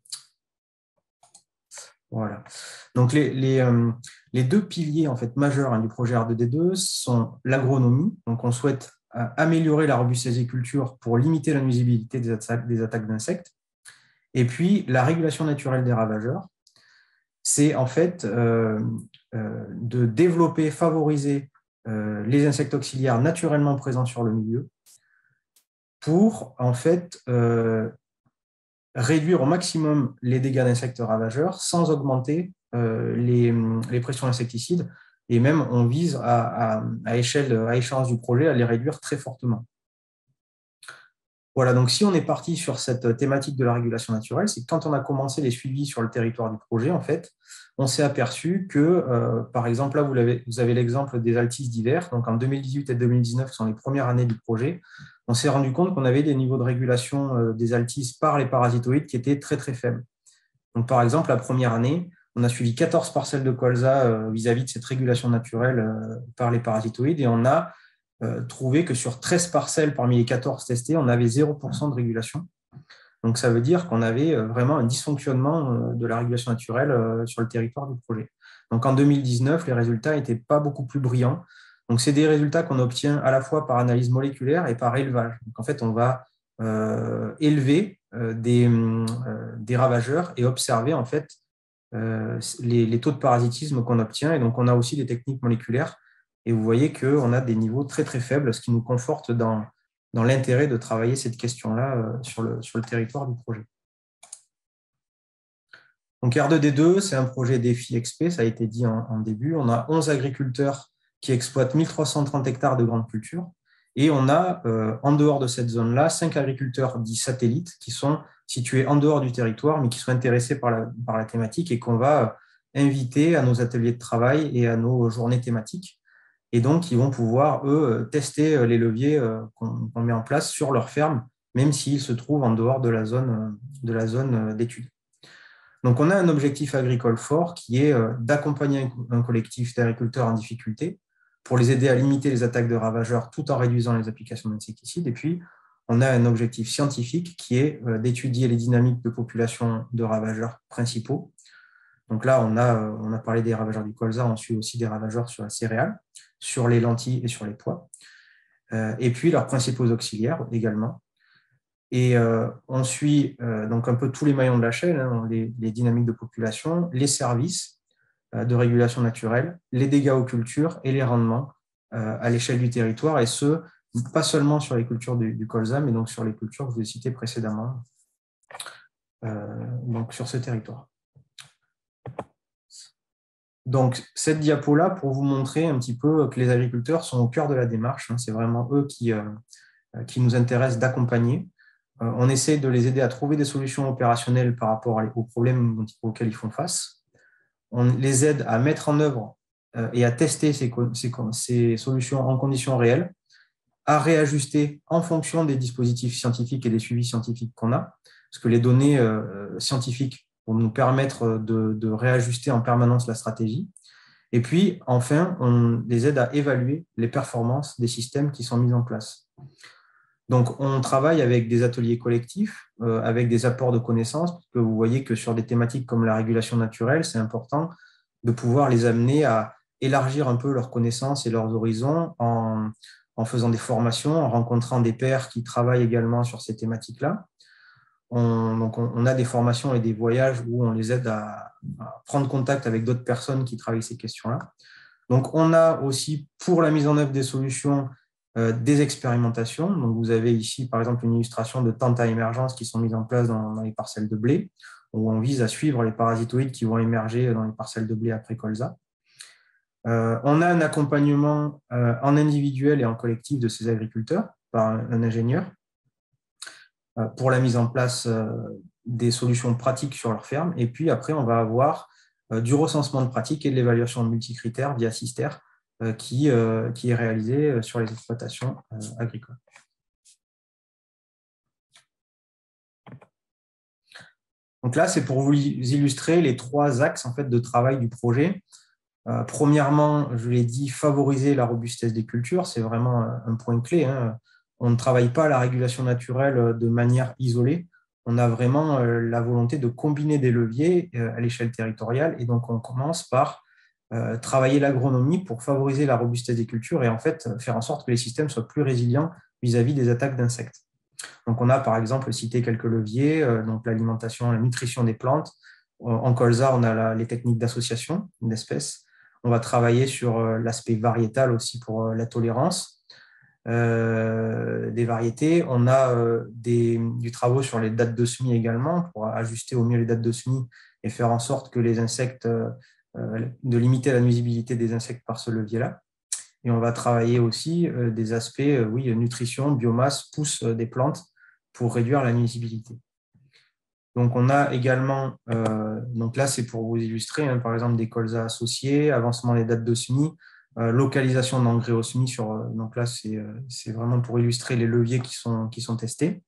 Voilà. Donc, les, les, euh, les deux piliers en fait, majeurs hein, du projet R deux D deux sont l'agronomie. Donc, on souhaite euh, améliorer la robustesse des cultures pour limiter la nuisibilité des attaques, des attaques d'insectes. Et puis, la régulation naturelle des ravageurs, c'est en fait euh, euh, de développer, favoriser euh, les insectes auxiliaires naturellement présents sur le milieu pour en fait euh, réduire au maximum les dégâts d'insectes ravageurs sans augmenter euh, les, les pressions insecticides. Et même, on vise à, à, à, échelle, à échéance du projet à les réduire très fortement. Voilà, donc si on est parti sur cette thématique de la régulation naturelle, c'est que quand on a commencé les suivis sur le territoire du projet, en fait, on s'est aperçu que, euh, par exemple, là, vous avez, vous avez l'exemple des altises d'hiver. Donc, en deux mille dix-huit et deux mille dix-neuf, qui sont les premières années du projet, on s'est rendu compte qu'on avait des niveaux de régulation euh, des altises par les parasitoïdes qui étaient très, très faibles. Donc, par exemple, la première année, on a suivi quatorze parcelles de colza euh, vis-à-vis de cette régulation naturelle euh, par les parasitoïdes et on a euh, trouvé que sur treize parcelles parmi les quatorze testées, on avait zéro pour cent de régulation. Donc, ça veut dire qu'on avait vraiment un dysfonctionnement de la régulation naturelle sur le territoire du projet. Donc, en deux mille dix-neuf, les résultats n'étaient pas beaucoup plus brillants. Donc, c'est des résultats qu'on obtient à la fois par analyse moléculaire et par élevage. Donc, en fait, on va euh, élever euh, des, euh, des ravageurs et observer, en fait, euh, les, les taux de parasitisme qu'on obtient. Et donc, on a aussi des techniques moléculaires. Et vous voyez qu'on a des niveaux très, très faibles, ce qui nous conforte dans... dans l'intérêt de travailler cette question-là sur le, sur le territoire du projet. Donc R deux D deux, c'est un projet défi X P, ça a été dit en, en début. On a onze agriculteurs qui exploitent mille trois cent trente hectares de grandes cultures et on a, euh, en dehors de cette zone-là, cinq agriculteurs dits satellites qui sont situés en dehors du territoire, mais qui sont intéressés par la, par la thématique et qu'on va inviter à nos ateliers de travail et à nos journées thématiques. Et donc, ils vont pouvoir, eux, tester les leviers qu'on met en place sur leur ferme, même s'ils se trouvent en dehors de la zone, de la zone d'étude. Donc, on a un objectif agricole fort qui est d'accompagner un collectif d'agriculteurs en difficulté pour les aider à limiter les attaques de ravageurs tout en réduisant les applications d'insecticides. Et puis, on a un objectif scientifique qui est d'étudier les dynamiques de population de ravageurs principaux. Donc là, on a, on a parlé des ravageurs du colza, on suit aussi des ravageurs sur la céréale, sur les lentilles et sur les pois. Euh, et puis leurs principaux auxiliaires également. Et euh, on suit euh, donc un peu tous les maillons de la chaîne, hein, les, les dynamiques de population, les services euh, de régulation naturelle, les dégâts aux cultures et les rendements euh, à l'échelle du territoire, et ce, pas seulement sur les cultures du, du colza, mais donc sur les cultures que je vous ai citées précédemment, euh, donc sur ce territoire. Donc, cette diapo-là, pour vous montrer un petit peu que les agriculteurs sont au cœur de la démarche, hein, c'est vraiment eux qui, euh, qui nous intéressent d'accompagner. Euh, on essaie de les aider à trouver des solutions opérationnelles par rapport aux problèmes auxquels ils font face. on les aide à mettre en œuvre euh, et à tester ces, ces, ces solutions en conditions réelles, à réajuster en fonction des dispositifs scientifiques et des suivis scientifiques qu'on a, parce que les données euh, scientifiques vont nous permettre de, de réajuster en permanence la stratégie. Et puis, enfin, on les aide à évaluer les performances des systèmes qui sont mis en place. Donc, on travaille avec des ateliers collectifs, euh, avec des apports de connaissances, parce que vous voyez que sur des thématiques comme la régulation naturelle, c'est important de pouvoir les amener à élargir un peu leurs connaissances et leurs horizons en, en faisant des formations, en rencontrant des pairs qui travaillent également sur ces thématiques-là. On, donc on, on a des formations et des voyages où on les aide à, à prendre contact avec d'autres personnes qui travaillent ces questions-là. Donc, on a aussi, pour la mise en œuvre des solutions, euh, des expérimentations. Donc, vous avez ici, par exemple, une illustration de tentes à émergence qui sont mises en place dans, dans les parcelles de blé, où on vise à suivre les parasitoïdes qui vont émerger dans les parcelles de blé après colza. Euh, on a un accompagnement euh, en individuel et en collectif de ces agriculteurs par un, un ingénieur euh, pour la mise en place euh, des solutions pratiques sur leur ferme. Et puis après, on va avoir euh, du recensement de pratiques et de l'évaluation de multicritères via Cister euh, qui, euh, qui est réalisé euh, sur les exploitations euh, agricoles. Donc là, c'est pour vous illustrer les trois axes en fait, de travail du projet. Euh, premièrement, je l'ai dit, favoriser la robustesse des cultures, c'est vraiment un point clé. Hein. On ne travaille pas la régulation naturelle de manière isolée. On a vraiment euh, la volonté de combiner des leviers euh, à l'échelle territoriale. Et donc, on commence par euh, travailler l'agronomie pour favoriser la robustesse des cultures et en fait faire en sorte que les systèmes soient plus résilients vis-à-vis des attaques d'insectes. Donc, on a par exemple cité quelques leviers, euh, donc l'alimentation, la nutrition des plantes. En colza, on a la, les techniques d'association d'espèces. On va travailler sur l'aspect variétal aussi pour la tolérance euh, des variétés. On a euh, des, du travail sur les dates de semis également pour ajuster au mieux les dates de semis et faire en sorte que les insectes, euh, de limiter la nuisibilité des insectes par ce levier-là. Et on va travailler aussi euh, des aspects, euh, oui, nutrition, biomasse, pousse euh, des plantes pour réduire la nuisibilité. Donc, on a également, euh, donc là, c'est pour vous illustrer, hein, par exemple, des colzas associés, avancement des dates de semis, euh, localisation d'engrais au semis. Sur, euh, donc là, c'est euh, vraiment pour illustrer les leviers qui sont, qui sont testés.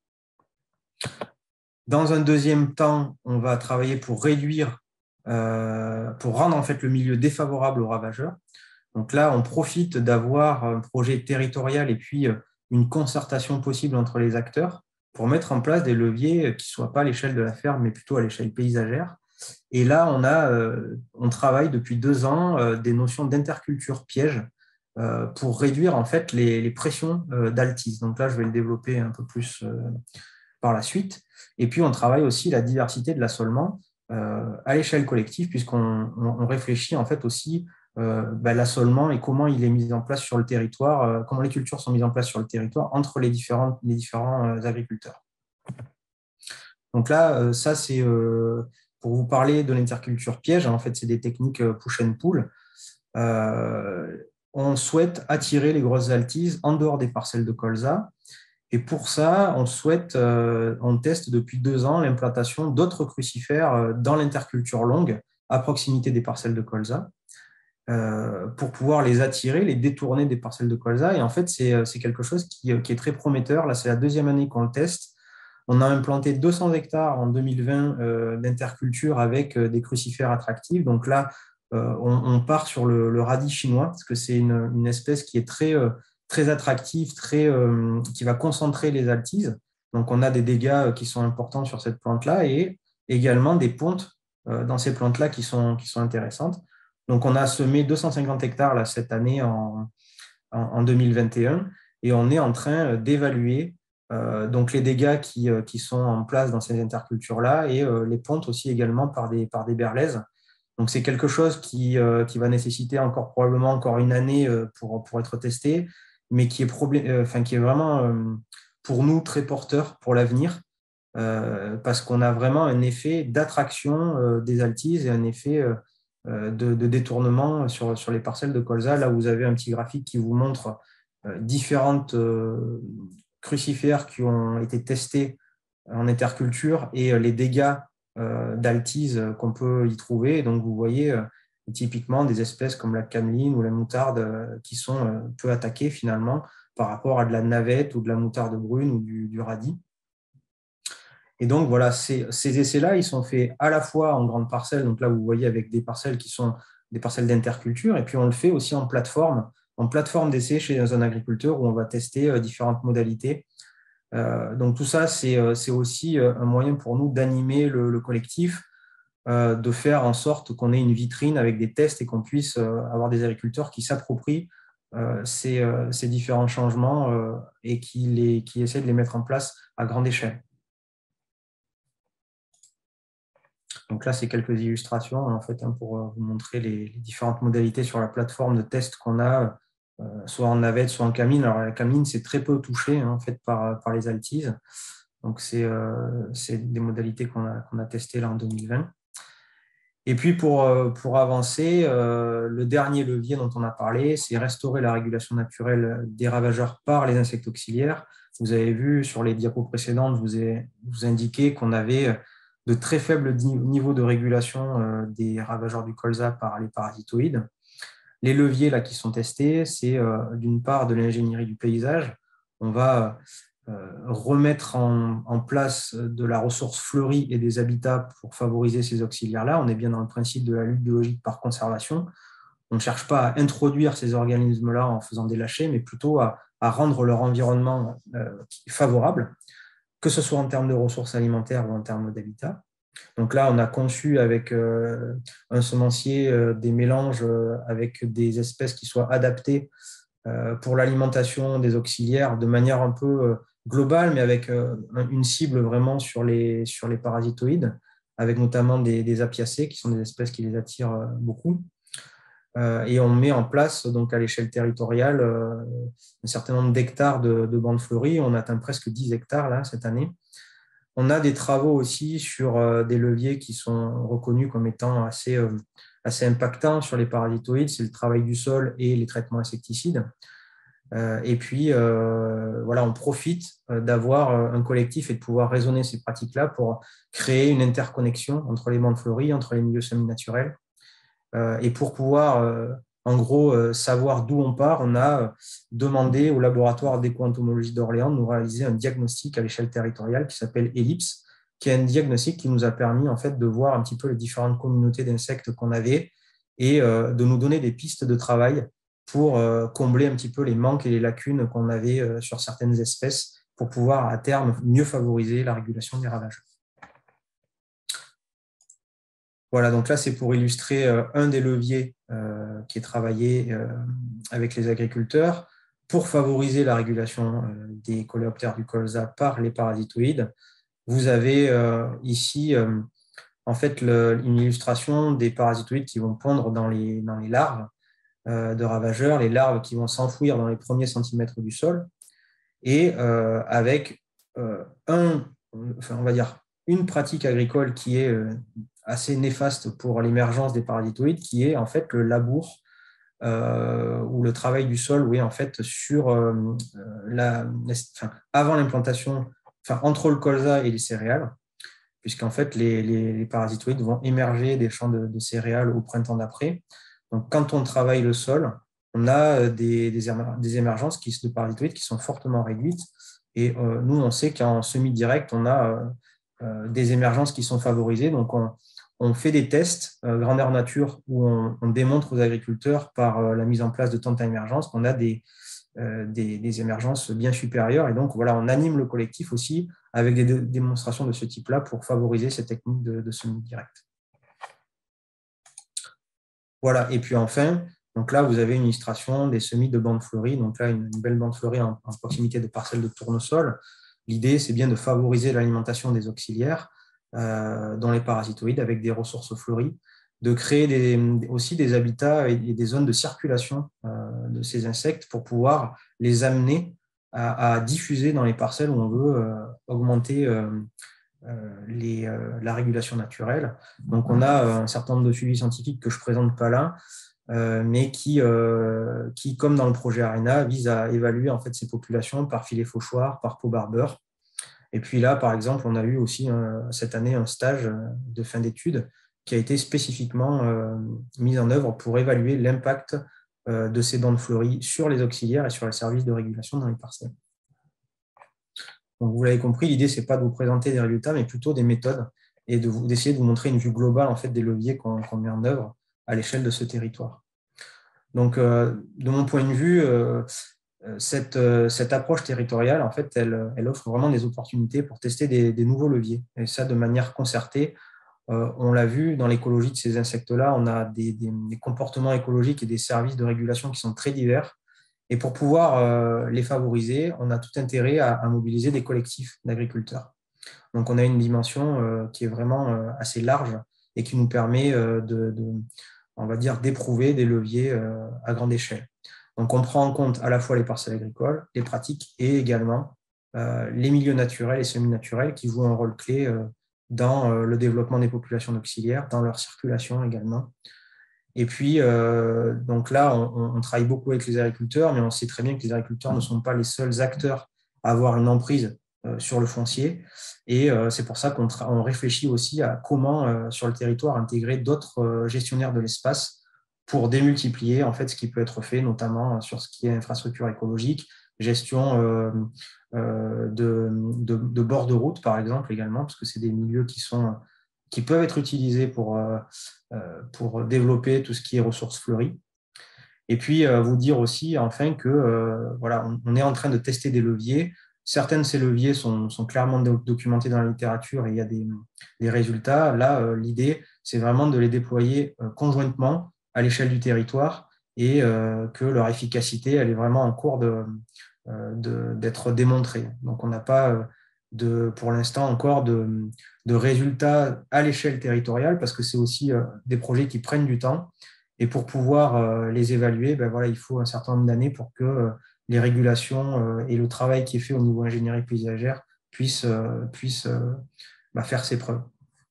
Dans un deuxième temps, on va travailler pour réduire, euh, pour rendre en fait le milieu défavorable aux ravageurs. Donc là, on profite d'avoir un projet territorial et puis une concertation possible entre les acteurs pour mettre en place des leviers qui ne soient pas à l'échelle de la ferme, mais plutôt à l'échelle paysagère. Et là, on, a, euh, on travaille depuis deux ans euh, des notions d'interculture piège euh, pour réduire en fait les, les pressions euh, d'altise. Donc là, je vais le développer un peu plus euh, par la suite. Et puis, on travaille aussi la diversité de l'assolement euh, à l'échelle collective, puisqu'on on, on réfléchit en fait aussi euh, ben, l'assolement et comment il est mis en place sur le territoire, euh, comment les cultures sont mises en place sur le territoire entre les différents, les différents euh, agriculteurs. Donc là, euh, ça c'est euh, pour vous parler de l'interculture piège. En fait, c'est des techniques euh, push and pull. Euh, on souhaite attirer les grosses altises en dehors des parcelles de colza. Et pour ça, on souhaite, euh, on teste depuis deux ans l'implantation d'autres crucifères euh, dans l'interculture longue à proximité des parcelles de colza euh, pour pouvoir les attirer, les détourner des parcelles de colza. Et en fait, c'est quelque chose qui, qui est très prometteur. Là, c'est la deuxième année qu'on le teste. On a implanté deux cents hectares en deux mille vingt euh, d'interculture avec euh, des crucifères attractifs. Donc là, euh, on, on part sur le, le radis chinois parce que c'est une, une espèce qui est très... Euh, très attractif, très, euh, qui va concentrer les altises. Donc, on a des dégâts qui sont importants sur cette plante-là et également des pontes euh, dans ces plantes-là qui sont, qui sont intéressantes. Donc, on a semé deux cent cinquante hectares là, cette année en, en, en deux mille vingt et un et on est en train d'évaluer euh, donc les dégâts qui, euh, qui sont en place dans ces intercultures-là et euh, les pontes aussi également par des, par des berlaises. Donc, c'est quelque chose qui, euh, qui va nécessiter encore probablement encore une année euh, pour, pour être testé, mais qui est, problème, enfin, qui est vraiment, euh, pour nous, très porteur pour l'avenir, euh, parce qu'on a vraiment un effet d'attraction euh, des altises et un effet euh, de, de détournement sur, sur les parcelles de colza. Là, vous avez un petit graphique qui vous montre euh, différentes euh, crucifères qui ont été testés en interculture et euh, les dégâts euh, d'altise qu'on peut y trouver. Et donc, vous voyez euh, typiquement des espèces comme la cameline ou la moutarde euh, qui sont euh, peu attaquées finalement par rapport à de la navette ou de la moutarde brune ou du, du radis. Et donc, voilà, ces, ces essais-là, ils sont faits à la fois en grandes parcelles, donc là, vous voyez avec des parcelles qui sont des parcelles d'interculture, et puis on le fait aussi en plateforme, en plateforme d'essai chez un agriculteur où on va tester euh, différentes modalités. Euh, donc, tout ça, c'est euh, aussi euh, un moyen pour nous d'animer le, le collectif, euh, de faire en sorte qu'on ait une vitrine avec des tests et qu'on puisse euh, avoir des agriculteurs qui s'approprient euh, ces, euh, ces différents changements euh, et qui, les, qui essaient de les mettre en place à grande échelle. Donc là, c'est quelques illustrations en fait, hein, pour vous montrer les, les différentes modalités sur la plateforme de test qu'on a, euh, soit en navette, soit en camine. Alors la camine, c'est très peu touché hein, en fait, par, par les altises. Donc c'est euh, des modalités qu'on a, qu'on a testées là en deux mille vingt. Et puis pour, pour avancer, euh, le dernier levier dont on a parlé, c'est restaurer la régulation naturelle des ravageurs par les insectes auxiliaires. Vous avez vu sur les diapos précédentes, je vous ai, vous indiqué qu'on avait de très faibles niveaux de régulation euh, des ravageurs du colza par les parasitoïdes. Les leviers là, qui sont testés, c'est euh, d'une part de l'ingénierie du paysage. On va euh, remettre en, en place de la ressource fleurie et des habitats pour favoriser ces auxiliaires-là. On est bien dans le principe de la lutte biologique par conservation. On ne cherche pas à introduire ces organismes-là en faisant des lâchers, mais plutôt à, à rendre leur environnement euh, favorable, que ce soit en termes de ressources alimentaires ou en termes d'habitat. Donc là, on a conçu avec euh, un semencier euh, des mélanges euh, avec des espèces qui soient adaptées euh, pour l'alimentation des auxiliaires de manière un peu euh, globale, mais avec euh, une cible vraiment sur les, sur les parasitoïdes, avec notamment des, des apiacées, qui sont des espèces qui les attirent euh, beaucoup. Euh, et on met en place, donc à l'échelle territoriale, euh, un certain nombre d'hectares de, de bandes fleuries. On atteint presque dix hectares là, cette année. On a des travaux aussi sur euh, des leviers qui sont reconnus comme étant assez, euh, assez impactants sur les parasitoïdes. C'est le travail du sol et les traitements insecticides. Euh, et puis, euh, voilà, on profite d'avoir un collectif et de pouvoir raisonner ces pratiques-là pour créer une interconnexion entre les bandes fleuries, entre les milieux semi-naturels. Euh, et pour pouvoir, euh, en gros, euh, savoir d'où on part, on a demandé au laboratoire d'éco-entomologie d'Orléans de nous réaliser un diagnostic à l'échelle territoriale qui s'appelle ELIPS, qui est un diagnostic qui nous a permis en fait, de voir un petit peu les différentes communautés d'insectes qu'on avait et euh, de nous donner des pistes de travail pour euh, combler un petit peu les manques et les lacunes qu'on avait euh, sur certaines espèces pour pouvoir à terme mieux favoriser la régulation des ravages. Voilà, donc là, c'est pour illustrer euh, un des leviers euh, qui est travaillé euh, avec les agriculteurs pour favoriser la régulation euh, des coléoptères du colza par les parasitoïdes. Vous avez euh, ici, euh, en fait, le, une illustration des parasitoïdes qui vont pondre dans les, dans les larves euh, de ravageurs, les larves qui vont s'enfouir dans les premiers centimètres du sol, et euh, avec euh, un, enfin, on va dire, une pratique agricole qui est euh, assez néfaste pour l'émergence des parasitoïdes, qui est en fait le labour euh, ou le travail du sol, oui, en fait, sur euh, la, enfin, avant l'implantation, enfin, entre le colza et les céréales, puisqu'en fait, les, les, les parasitoïdes vont émerger des champs de, de céréales au printemps d'après. Donc, quand on travaille le sol, on a des, des, des émergences qui, de parasitoïdes qui sont fortement réduites. Et euh, nous, on sait qu'en semi-direct, on a euh, euh, des émergences qui sont favorisées. Donc, on, on fait des tests euh, grandeur nature où on, on démontre aux agriculteurs par euh, la mise en place de tentes à émergence qu'on a des, euh, des, des émergences bien supérieures. Et donc, voilà, on anime le collectif aussi avec des démonstrations de ce type-là pour favoriser cette technique de, de semi-direct. Voilà, et puis enfin, donc là, vous avez une illustration des semis de bandes fleuries. Donc là, une, une belle bande fleurie en, en proximité de parcelles de tournesol. L'idée, c'est bien de favoriser l'alimentation des auxiliaires, euh, dont les parasitoïdes, avec des ressources fleuries, de créer des, aussi des habitats et des zones de circulation euh, de ces insectes pour pouvoir les amener à, à diffuser dans les parcelles où on veut euh, augmenter euh, euh, les, euh, la régulation naturelle. Donc, on a un certain nombre de suivis scientifiques que je ne présente pas là, Euh, mais qui, euh, qui, comme dans le projet ARENA, vise à évaluer en fait, ces populations par filet fauchoir, par peau barbeur. Et puis là, par exemple, on a eu aussi euh, cette année un stage de fin d'études qui a été spécifiquement euh, mis en œuvre pour évaluer l'impact euh, de ces bandes fleuries sur les auxiliaires et sur les services de régulation dans les parcelles. Donc, vous l'avez compris, l'idée, ce n'est pas de vous présenter des résultats, mais plutôt des méthodes et de vous, d'essayer de vous montrer une vue globale en fait, des leviers qu'on, qu'on met en œuvre à l'échelle de ce territoire. Donc, euh, de mon point de vue, euh, cette, euh, cette approche territoriale, en fait, elle, elle offre vraiment des opportunités pour tester des, des nouveaux leviers, et ça de manière concertée. Euh, on l'a vu dans l'écologie de ces insectes-là, on a des, des, des comportements écologiques et des services de régulation qui sont très divers. Et pour pouvoir euh, les favoriser, on a tout intérêt à, à mobiliser des collectifs d'agriculteurs. Donc, on a une dimension euh, qui est vraiment euh, assez large et qui nous permet euh, de, de, on va dire, d'éprouver des leviers euh, à grande échelle. Donc, on prend en compte à la fois les parcelles agricoles, les pratiques et également euh, les milieux naturels et semi-naturels qui jouent un rôle clé euh, dans euh, le développement des populations auxiliaires, dans leur circulation également. Et puis, euh, donc là, on, on travaille beaucoup avec les agriculteurs, mais on sait très bien que les agriculteurs ne sont pas les seuls acteurs à avoir une emprise euh, sur le foncier. Et euh, c'est pour ça qu'on tra- on réfléchit aussi à comment, euh, sur le territoire, intégrer d'autres euh, gestionnaires de l'espace pour démultiplier en fait, ce qui peut être fait, notamment sur ce qui est infrastructure écologique, gestion euh, euh, de, de, de bords de route, par exemple, également, parce que c'est des milieux qui sont qui peuvent être utilisés pour, euh, pour développer tout ce qui est ressources fleuries. Et puis, euh, vous dire aussi, enfin, que euh, voilà, on, on est en train de tester des leviers. Certains de ces leviers sont, sont clairement documentés dans la littérature et il y a des, des résultats. Là, euh, l'idée, c'est vraiment de les déployer euh, conjointement à l'échelle du territoire et euh, que leur efficacité, elle est vraiment en cours de, euh, de, d'être démontrée. Donc, on n'a pas euh, de, pour l'instant encore de, de résultats à l'échelle territoriale parce que c'est aussi euh, des projets qui prennent du temps. Et pour pouvoir euh, les évaluer, ben voilà, il faut un certain nombre d'années pour que euh, les régulations euh, et le travail qui est fait au niveau ingénierie paysagère puissent, euh, puissent euh, bah, faire ses preuves.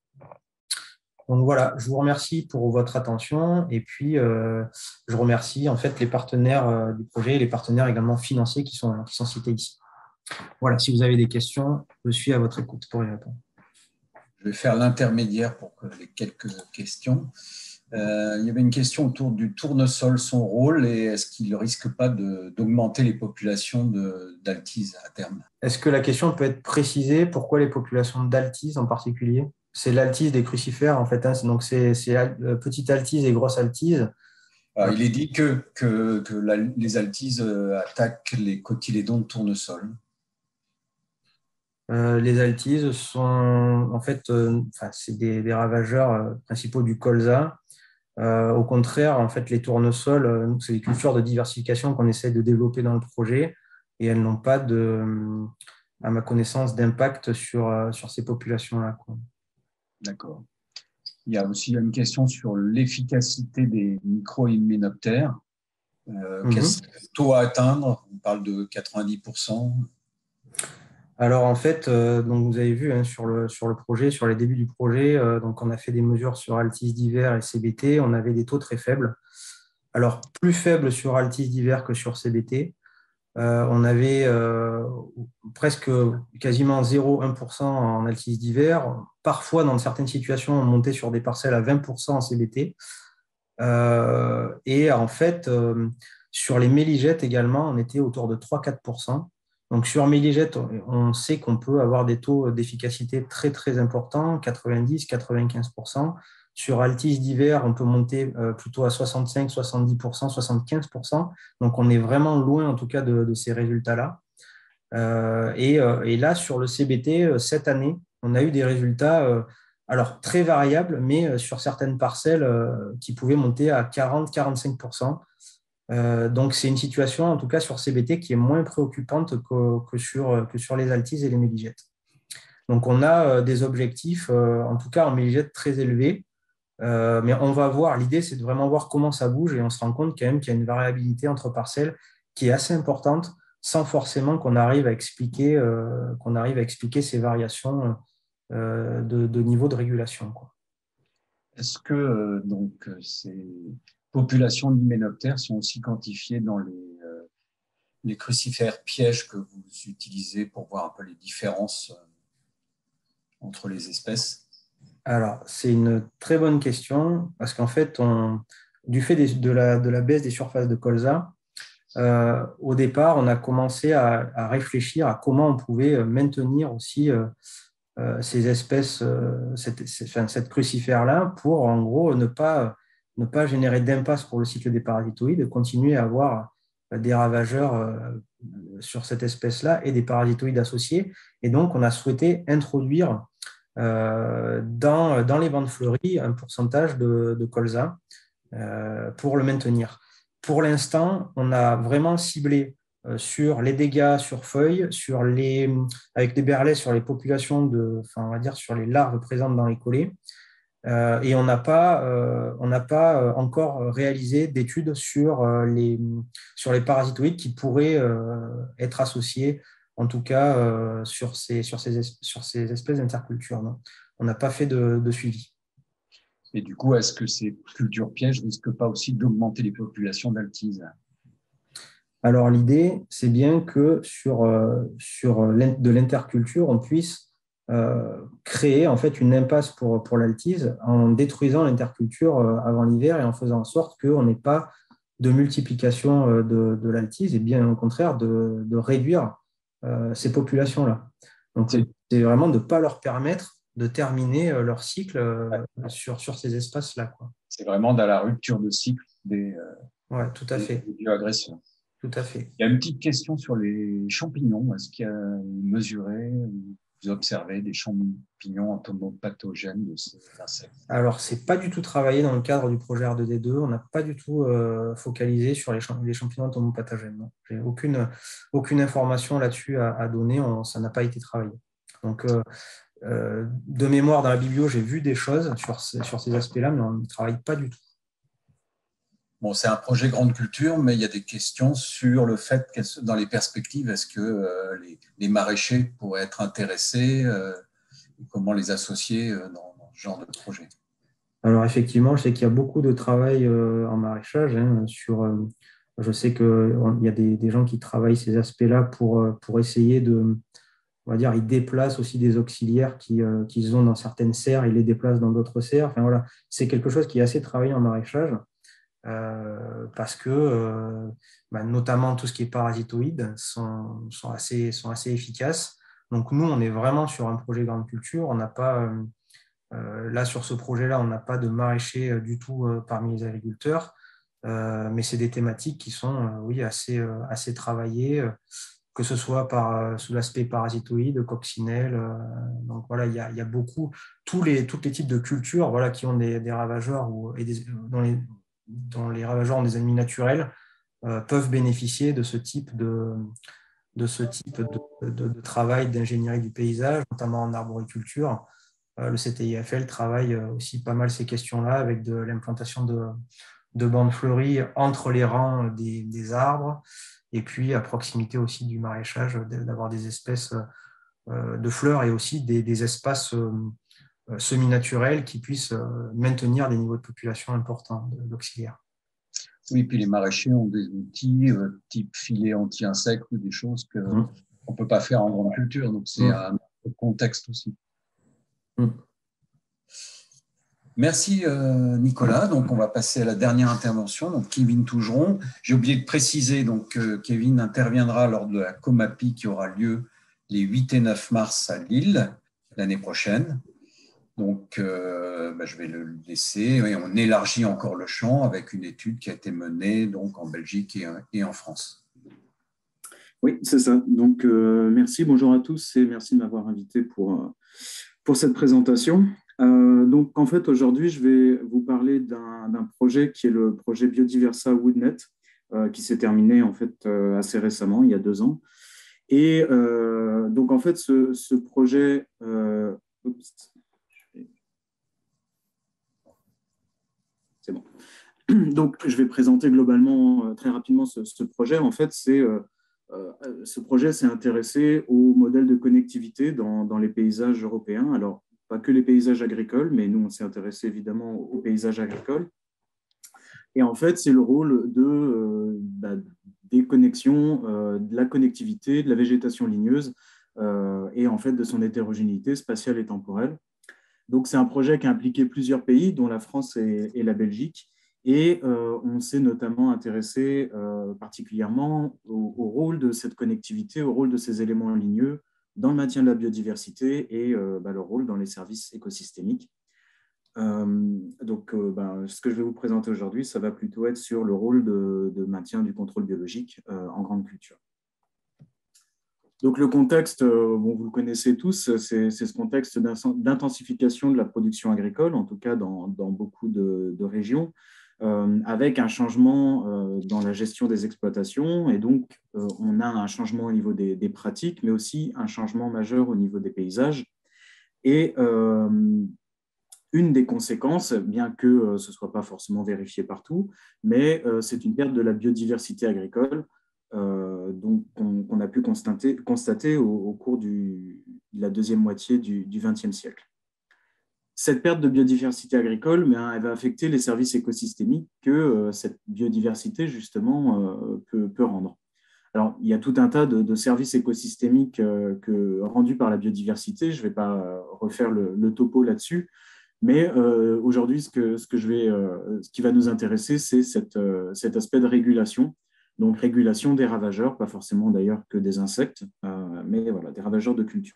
Donc voilà, je vous remercie pour votre attention et puis euh, je remercie en fait les partenaires euh, du projet et les partenaires également financiers qui sont, qui sont cités ici. Voilà, si vous avez des questions, je suis à votre écoute pour y répondre. Je vais faire l'intermédiaire pour les quelques questions. Euh, il y avait une question autour du tournesol, son rôle, et est-ce qu'il ne risque pas de, d'augmenter les populations de, d'altise à terme? Est-ce que la question peut être précisée? Pourquoi les populations d'altise en particulier? C'est l'altise des crucifères, en fait. Hein, donc, c'est, c'est petite altise et grosse altise. Alors, il est dit que, que, que la, les altises attaquent les cotylédons de tournesol. Euh, les altises sont, en fait, euh, c'est des, des ravageurs euh, principaux du colza. Euh, au contraire, en fait, les tournesols, euh, c'est des cultures de diversification qu'on essaie de développer dans le projet et elles n'ont pas, de, à ma connaissance, d'impact sur, euh, sur ces populations-là. D'accord. Il y a aussi une question sur l'efficacité des micro-hyménoptères. Euh, mm-hmm. Qu'est-ce taux à atteindre? On parle de quatre-vingt-dix pour cent. Alors en fait, euh, donc vous avez vu hein, sur, le, sur le projet, sur les débuts du projet, euh, donc on a fait des mesures sur Altis d'hiver et C B T, on avait des taux très faibles. Alors plus faibles sur Altis d'hiver que sur C B T. Euh, on avait euh, presque quasiment zéro virgule un pour cent en Altis d'hiver. Parfois, dans certaines situations, on montait sur des parcelles à vingt pour cent en C B T. Euh, et en fait, euh, sur les méligettes également, on était autour de trois à quatre pour cent. Donc, sur méligettes, on sait qu'on peut avoir des taux d'efficacité très, très importants, quatre-vingt-dix à quatre-vingt-quinze pour cent. Sur Altis d'hiver, on peut monter plutôt à soixante-cinq, soixante-dix pour cent, soixante-quinze pour cent. Donc, on est vraiment loin, en tout cas, de, de ces résultats-là. Euh, et, et là, sur le C B T, cette année, on a eu des résultats euh, alors très variables, mais sur certaines parcelles euh, qui pouvaient monter à quarante à quarante-cinq pour cent. Euh, donc, c'est une situation, en tout cas sur C B T, qui est moins préoccupante que, que, sur, que sur les altises et les méligettes. Donc, on a euh, des objectifs, euh, en tout cas en méligettes, très élevés. Euh, mais on va voir, l'idée, c'est de vraiment voir comment ça bouge et on se rend compte quand même qu'il y a une variabilité entre parcelles qui est assez importante sans forcément qu'on arrive à expliquer, euh, qu'on arrive à expliquer ces variations euh, de, de niveau de régulation, quoi. Est-ce que euh, donc, ces populations d'hyménoptères sont aussi quantifiées dans les, euh, les crucifères pièges que vous utilisez pour voir un peu les différences entre les espèces? Alors, c'est une très bonne question parce qu'en fait, on, du fait des, de, la, de la baisse des surfaces de colza, euh, au départ, on a commencé à, à réfléchir à comment on pouvait maintenir aussi euh, euh, ces espèces, euh, cette, cette, cette crucifère-là, pour en gros ne pas, ne pas générer d'impasse pour le cycle des parasitoïdes, continuer à avoir des ravageurs euh, sur cette espèce-là et des parasitoïdes associés. Et donc, on a souhaité introduire euh, dans, dans les bandes fleuries un pourcentage de, de colza euh, pour le maintenir. Pour l'instant, on a vraiment ciblé euh, sur les dégâts sur feuilles, sur les, avec des berlets sur les populations de, enfin, on va dire sur les larves présentes dans les collets. Euh, et on n'a pas, euh, on n'a pas encore réalisé d'études sur, euh, les, sur les parasitoïdes qui pourraient euh, être associés, en tout cas euh, sur, ces, sur, ces, sur ces espèces d'interculture. Non, on n'a pas fait de, de suivi. Et du coup, est-ce que ces cultures pièges ne risquent pas aussi d'augmenter les populations d'altise? Alors l'idée, c'est bien que sur, euh, sur de l'interculture, on puisse Euh, créer en fait une impasse pour, pour l'altise en détruisant l'interculture euh, avant l'hiver et en faisant en sorte qu'on n'ait pas de multiplication euh, de, de l'altise et bien au contraire de, de réduire euh, ces populations-là. Donc c'est vraiment de ne pas leur permettre de terminer euh, leur cycle euh, sur, sur ces espaces-là, quoi. C'est vraiment dans la rupture de cycle des, euh, ouais, tout à des, fait. des bioagresseurs. Tout à fait. Il y a une petite question sur les champignons. Est-ce qu'il y a mesuré, vous observez des champignons entomopathogènes de ces insectes? Alors, ce n'est pas du tout travaillé dans le cadre du projet R deux D deux. On n'a pas du tout euh, focalisé sur les, champ les champignons entomopathogènes. Je n'ai aucune, aucune information là-dessus à, à donner. On, ça n'a pas été travaillé. Donc, euh, euh, de mémoire, dans la biblio, j'ai vu des choses sur, sur ces aspects-là, mais on ne travaille pas du tout. Bon, c'est un projet grande culture, mais il y a des questions sur le fait, que, dans les perspectives, est-ce que euh, les, les maraîchers pourraient être intéressés euh, et comment les associer euh, dans, dans ce genre de projet? Alors, effectivement, je sais qu'il y a beaucoup de travail euh, en maraîchage. Hein, sur, euh, je sais qu'il y a des, des gens qui travaillent ces aspects-là pour, pour essayer de, on va dire, ils déplacent aussi des auxiliaires qu'ils euh, qu'ils ont dans certaines serres, ils les déplacent dans d'autres serres. Enfin, voilà, c'est quelque chose qui est assez travaillé en maraîchage. Euh, parce que euh, bah, notamment tout ce qui est parasitoïdes sont, sont, assez, sont assez efficaces. Donc nous, on est vraiment sur un projet grande culture. On n'a pas, euh, euh, là sur ce projet-là, on n'a pas de maraîchers euh, du tout euh, parmi les agriculteurs, euh, mais c'est des thématiques qui sont euh, oui, assez, euh, assez travaillées, euh, que ce soit par, euh, sous l'aspect parasitoïde, coccinelle. Euh, donc voilà, il y a, il y a beaucoup, tous les, tous les types de cultures voilà, qui ont des, des ravageurs ou, et des, dans les dont les ravageurs ont des ennemis naturels, euh, peuvent bénéficier de ce type de, de, ce type de, de, de travail d'ingénierie du paysage, notamment en arboriculture. Euh, le C T I F L travaille aussi pas mal ces questions-là avec de l'implantation de, de bandes fleuries entre les rangs des, des arbres et puis à proximité aussi du maraîchage, d'avoir des espèces euh, de fleurs et aussi des, des espaces euh, semi-naturels qui puissent maintenir des niveaux de population importants d'auxiliaires. Oui, puis les maraîchers ont des outils euh, type filet anti-insectes ou des choses qu'on mmh. ne peut pas faire en grande culture. Donc, c'est mmh. un autre contexte aussi. Mmh. Merci euh, Nicolas. Donc, on va passer à la dernière intervention. Donc, Kevin Tougeron. J'ai oublié de préciser, donc, euh, Kevin interviendra lors de la COMAPI qui aura lieu les huit et neuf mars à Lille l'année prochaine. Donc, euh, bah, je vais le laisser. Et on élargit encore le champ avec une étude qui a été menée donc, en Belgique et, et en France. Oui, c'est ça. Donc, euh, merci. Bonjour à tous et merci de m'avoir invité pour, pour cette présentation. Euh, donc, en fait, aujourd'hui, je vais vous parler d'un projet qui est le projet Biodiversa Woodnet, euh, qui s'est terminé en fait euh, assez récemment, il y a deux ans. Et euh, donc, en fait, ce, ce projet... Euh, oups, c'est bon. Donc, je vais présenter globalement, euh, très rapidement, ce, ce projet. En fait, c'est, euh, euh, ce projet s'est intéressé au modèle de connectivité dans, dans les paysages européens. Alors, pas que les paysages agricoles, mais nous, on s'est intéressé évidemment aux paysages agricoles. Et en fait, c'est le rôle de, euh, bah, des connexions, euh, de la connectivité, de la végétation ligneuse euh, et en fait de son hétérogénéité spatiale et temporelle. Donc, c'est un projet qui a impliqué plusieurs pays, dont la France et, et la Belgique. Et euh, on s'est notamment intéressé euh, particulièrement au, au rôle de cette connectivité, au rôle de ces éléments ligneux dans le maintien de la biodiversité et euh, bah, leur rôle dans les services écosystémiques. Euh, donc, euh, bah, ce que je vais vous présenter aujourd'hui, ça va plutôt être sur le rôle de, de maintien du contrôle biologique euh, en grande culture. Donc, le contexte, euh, bon, vous le connaissez tous, c'est ce contexte d'intensification de la production agricole, en tout cas dans, dans beaucoup de, de régions, euh, avec un changement euh, dans la gestion des exploitations. Et donc, euh, on a un changement au niveau des, des pratiques, mais aussi un changement majeur au niveau des paysages. Et euh, une des conséquences, bien que euh, ce ne soit pas forcément vérifié partout, mais euh, c'est une perte de la biodiversité agricole, Euh, donc, qu'on qu'on a pu constater, constater au, au cours du, de la deuxième moitié du vingtième siècle. Cette perte de biodiversité agricole, mais, hein, elle va affecter les services écosystémiques que euh, cette biodiversité, justement, euh, peut, peut rendre. Alors, il y a tout un tas de, de services écosystémiques euh, que, rendus par la biodiversité. Je ne vais pas refaire le, le topo là-dessus, mais euh, aujourd'hui, ce, que, ce, que je vais, euh, ce qui va nous intéresser, c'est euh, cet aspect de régulation. Donc, régulation des ravageurs, pas forcément d'ailleurs que des insectes, euh, mais voilà, des ravageurs de culture.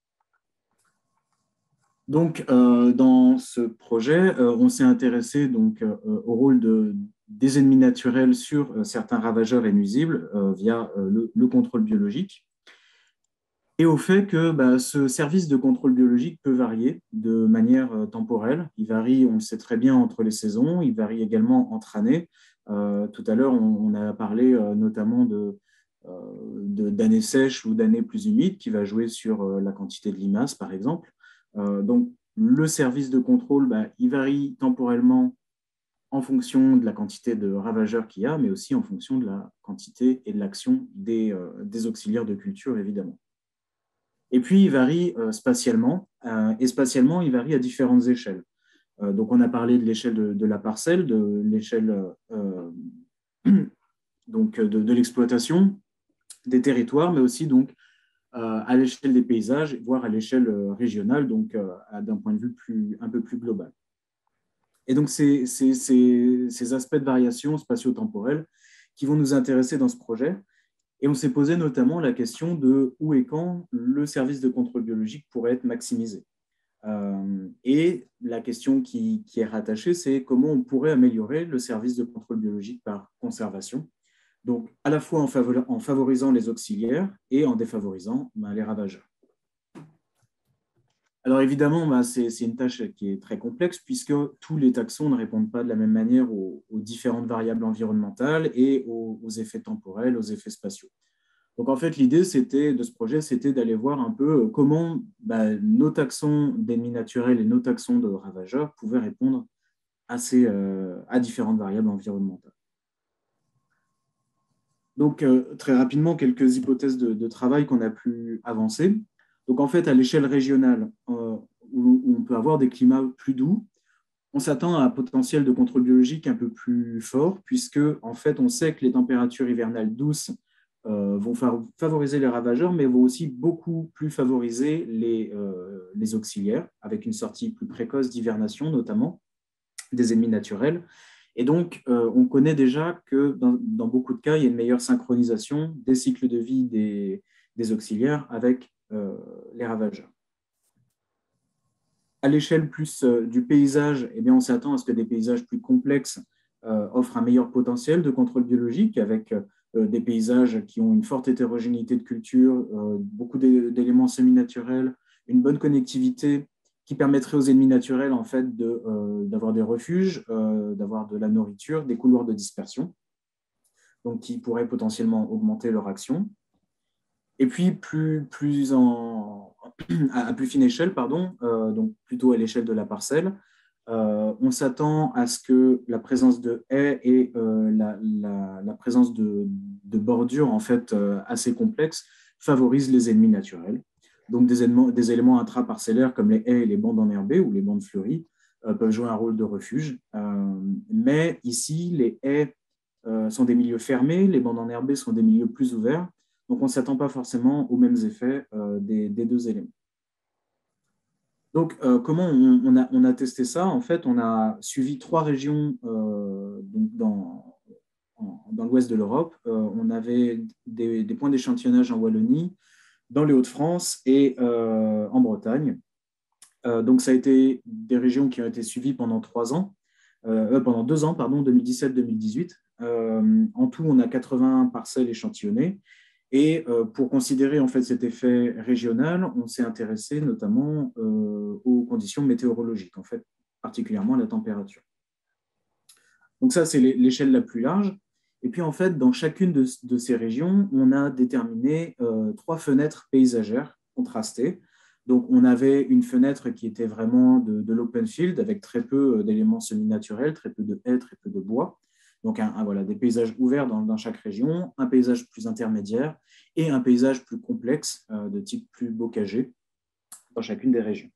Donc, euh, dans ce projet, euh, on s'est intéressé donc, euh, au rôle de, des ennemis naturels sur euh, certains ravageurs et nuisibles euh, via euh, le, le contrôle biologique, et au fait que bah, ce service de contrôle biologique peut varier de manière euh, temporelle. Il varie, on le sait très bien, entre les saisons, il varie également entre années. Euh, tout à l'heure, on, on a parlé euh, notamment de, euh, d'années sèches ou d'années plus humides qui va jouer sur euh, la quantité de limaces, par exemple. Euh, donc, le service de contrôle, bah, il varie temporellement en fonction de la quantité de ravageurs qu'il y a, mais aussi en fonction de la quantité et de l'action des, euh, des auxiliaires de culture, évidemment. Et puis, il varie euh, spatialement, euh, et spatialement, il varie à différentes échelles. Euh, donc, on a parlé de l'échelle de, de la parcelle, de l'échelle euh, donc de, de l'exploitation, des territoires, mais aussi donc euh, à l'échelle des paysages, voire à l'échelle régionale, donc euh, d'un point de vue plus, un peu plus global. Et donc, c'est ces, ces, ces aspects de variation spatio-temporelle qui vont nous intéresser dans ce projet. Et on s'est posé notamment la question de où et quand le service de contrôle biologique pourrait être maximisé. Euh, et la question qui, qui est rattachée, c'est comment on pourrait améliorer le service de contrôle biologique par conservation. Donc, à la fois en, favor en favorisant les auxiliaires et en défavorisant ben, les ravageurs. Alors évidemment, ben, c'est une tâche qui est très complexe puisque tous les taxons ne répondent pas de la même manière aux, aux différentes variables environnementales et aux, aux effets temporels, aux effets spatiaux. Donc en fait, l'idée de ce projet, c'était d'aller voir un peu comment ben, nos taxons d'ennemis naturels et nos taxons de ravageurs pouvaient répondre à, ces, euh, à différentes variables environnementales. Donc, euh, très rapidement, quelques hypothèses de, de travail qu'on a pu avancer. Donc, en fait, à l'échelle régionale, euh, où, où on peut avoir des climats plus doux, on s'attend à un potentiel de contrôle biologique un peu plus fort, puisque, en fait, on sait que les températures hivernales douces euh, vont favoriser les ravageurs, mais vont aussi beaucoup plus favoriser les, euh, les auxiliaires, avec une sortie plus précoce d'hivernation, notamment, des ennemis naturels. Et donc, euh, on connaît déjà que dans, dans beaucoup de cas, il y a une meilleure synchronisation des cycles de vie des, des auxiliaires avec euh, les ravageurs. À l'échelle plus euh, du paysage, eh bien, on s'attend à ce que des paysages plus complexes euh, offrent un meilleur potentiel de contrôle biologique avec euh, des paysages qui ont une forte hétérogénéité de culture, euh, beaucoup d'éléments semi-naturels, une bonne connectivité qui permettrait aux ennemis naturels en fait, d'avoir de, euh, des refuges, euh, d'avoir de la nourriture, des couloirs de dispersion, donc qui pourraient potentiellement augmenter leur action. Et puis, plus, plus en, à plus fine échelle, pardon, euh, donc plutôt à l'échelle de la parcelle, euh, on s'attend à ce que la présence de haies et euh, la, la, la présence de, de bordures en fait, euh, assez complexes favorisent les ennemis naturels. Donc, des éléments, des éléments intraparcellaires comme les haies et les bandes enherbées ou les bandes fleuries euh, peuvent jouer un rôle de refuge. Euh, mais ici, les haies euh, sont des milieux fermés, les bandes enherbées sont des milieux plus ouverts. Donc, on ne s'attend pas forcément aux mêmes effets euh, des, des deux éléments. Donc, euh, comment on, on, a, on a testé ça? En fait, on a suivi trois régions euh, dans, dans l'ouest de l'Europe. Euh, on avait des, des points d'échantillonnage en Wallonie, dans les Hauts-de-France et euh, en Bretagne. Euh, donc, ça a été des régions qui ont été suivies pendant trois ans, euh, pendant deux ans, pardon, deux mille dix-sept deux mille dix-huit. Euh, en tout, on a quatre-vingts parcelles échantillonnées. Et euh, pour considérer en fait cet effet régional, on s'est intéressé notamment euh, aux conditions météorologiques, en fait, particulièrement à la température. Donc ça, c'est l'échelle la plus large. Et puis en fait, dans chacune de, de ces régions, on a déterminé euh, trois fenêtres paysagères contrastées. Donc on avait une fenêtre qui était vraiment de, de l'open field, avec très peu d'éléments semi-naturels, très peu de haies, très peu de bois. Donc, un, un, voilà, des paysages ouverts dans, dans chaque région, un paysage plus intermédiaire et un paysage plus complexe, euh, de type plus bocagé, dans chacune des régions.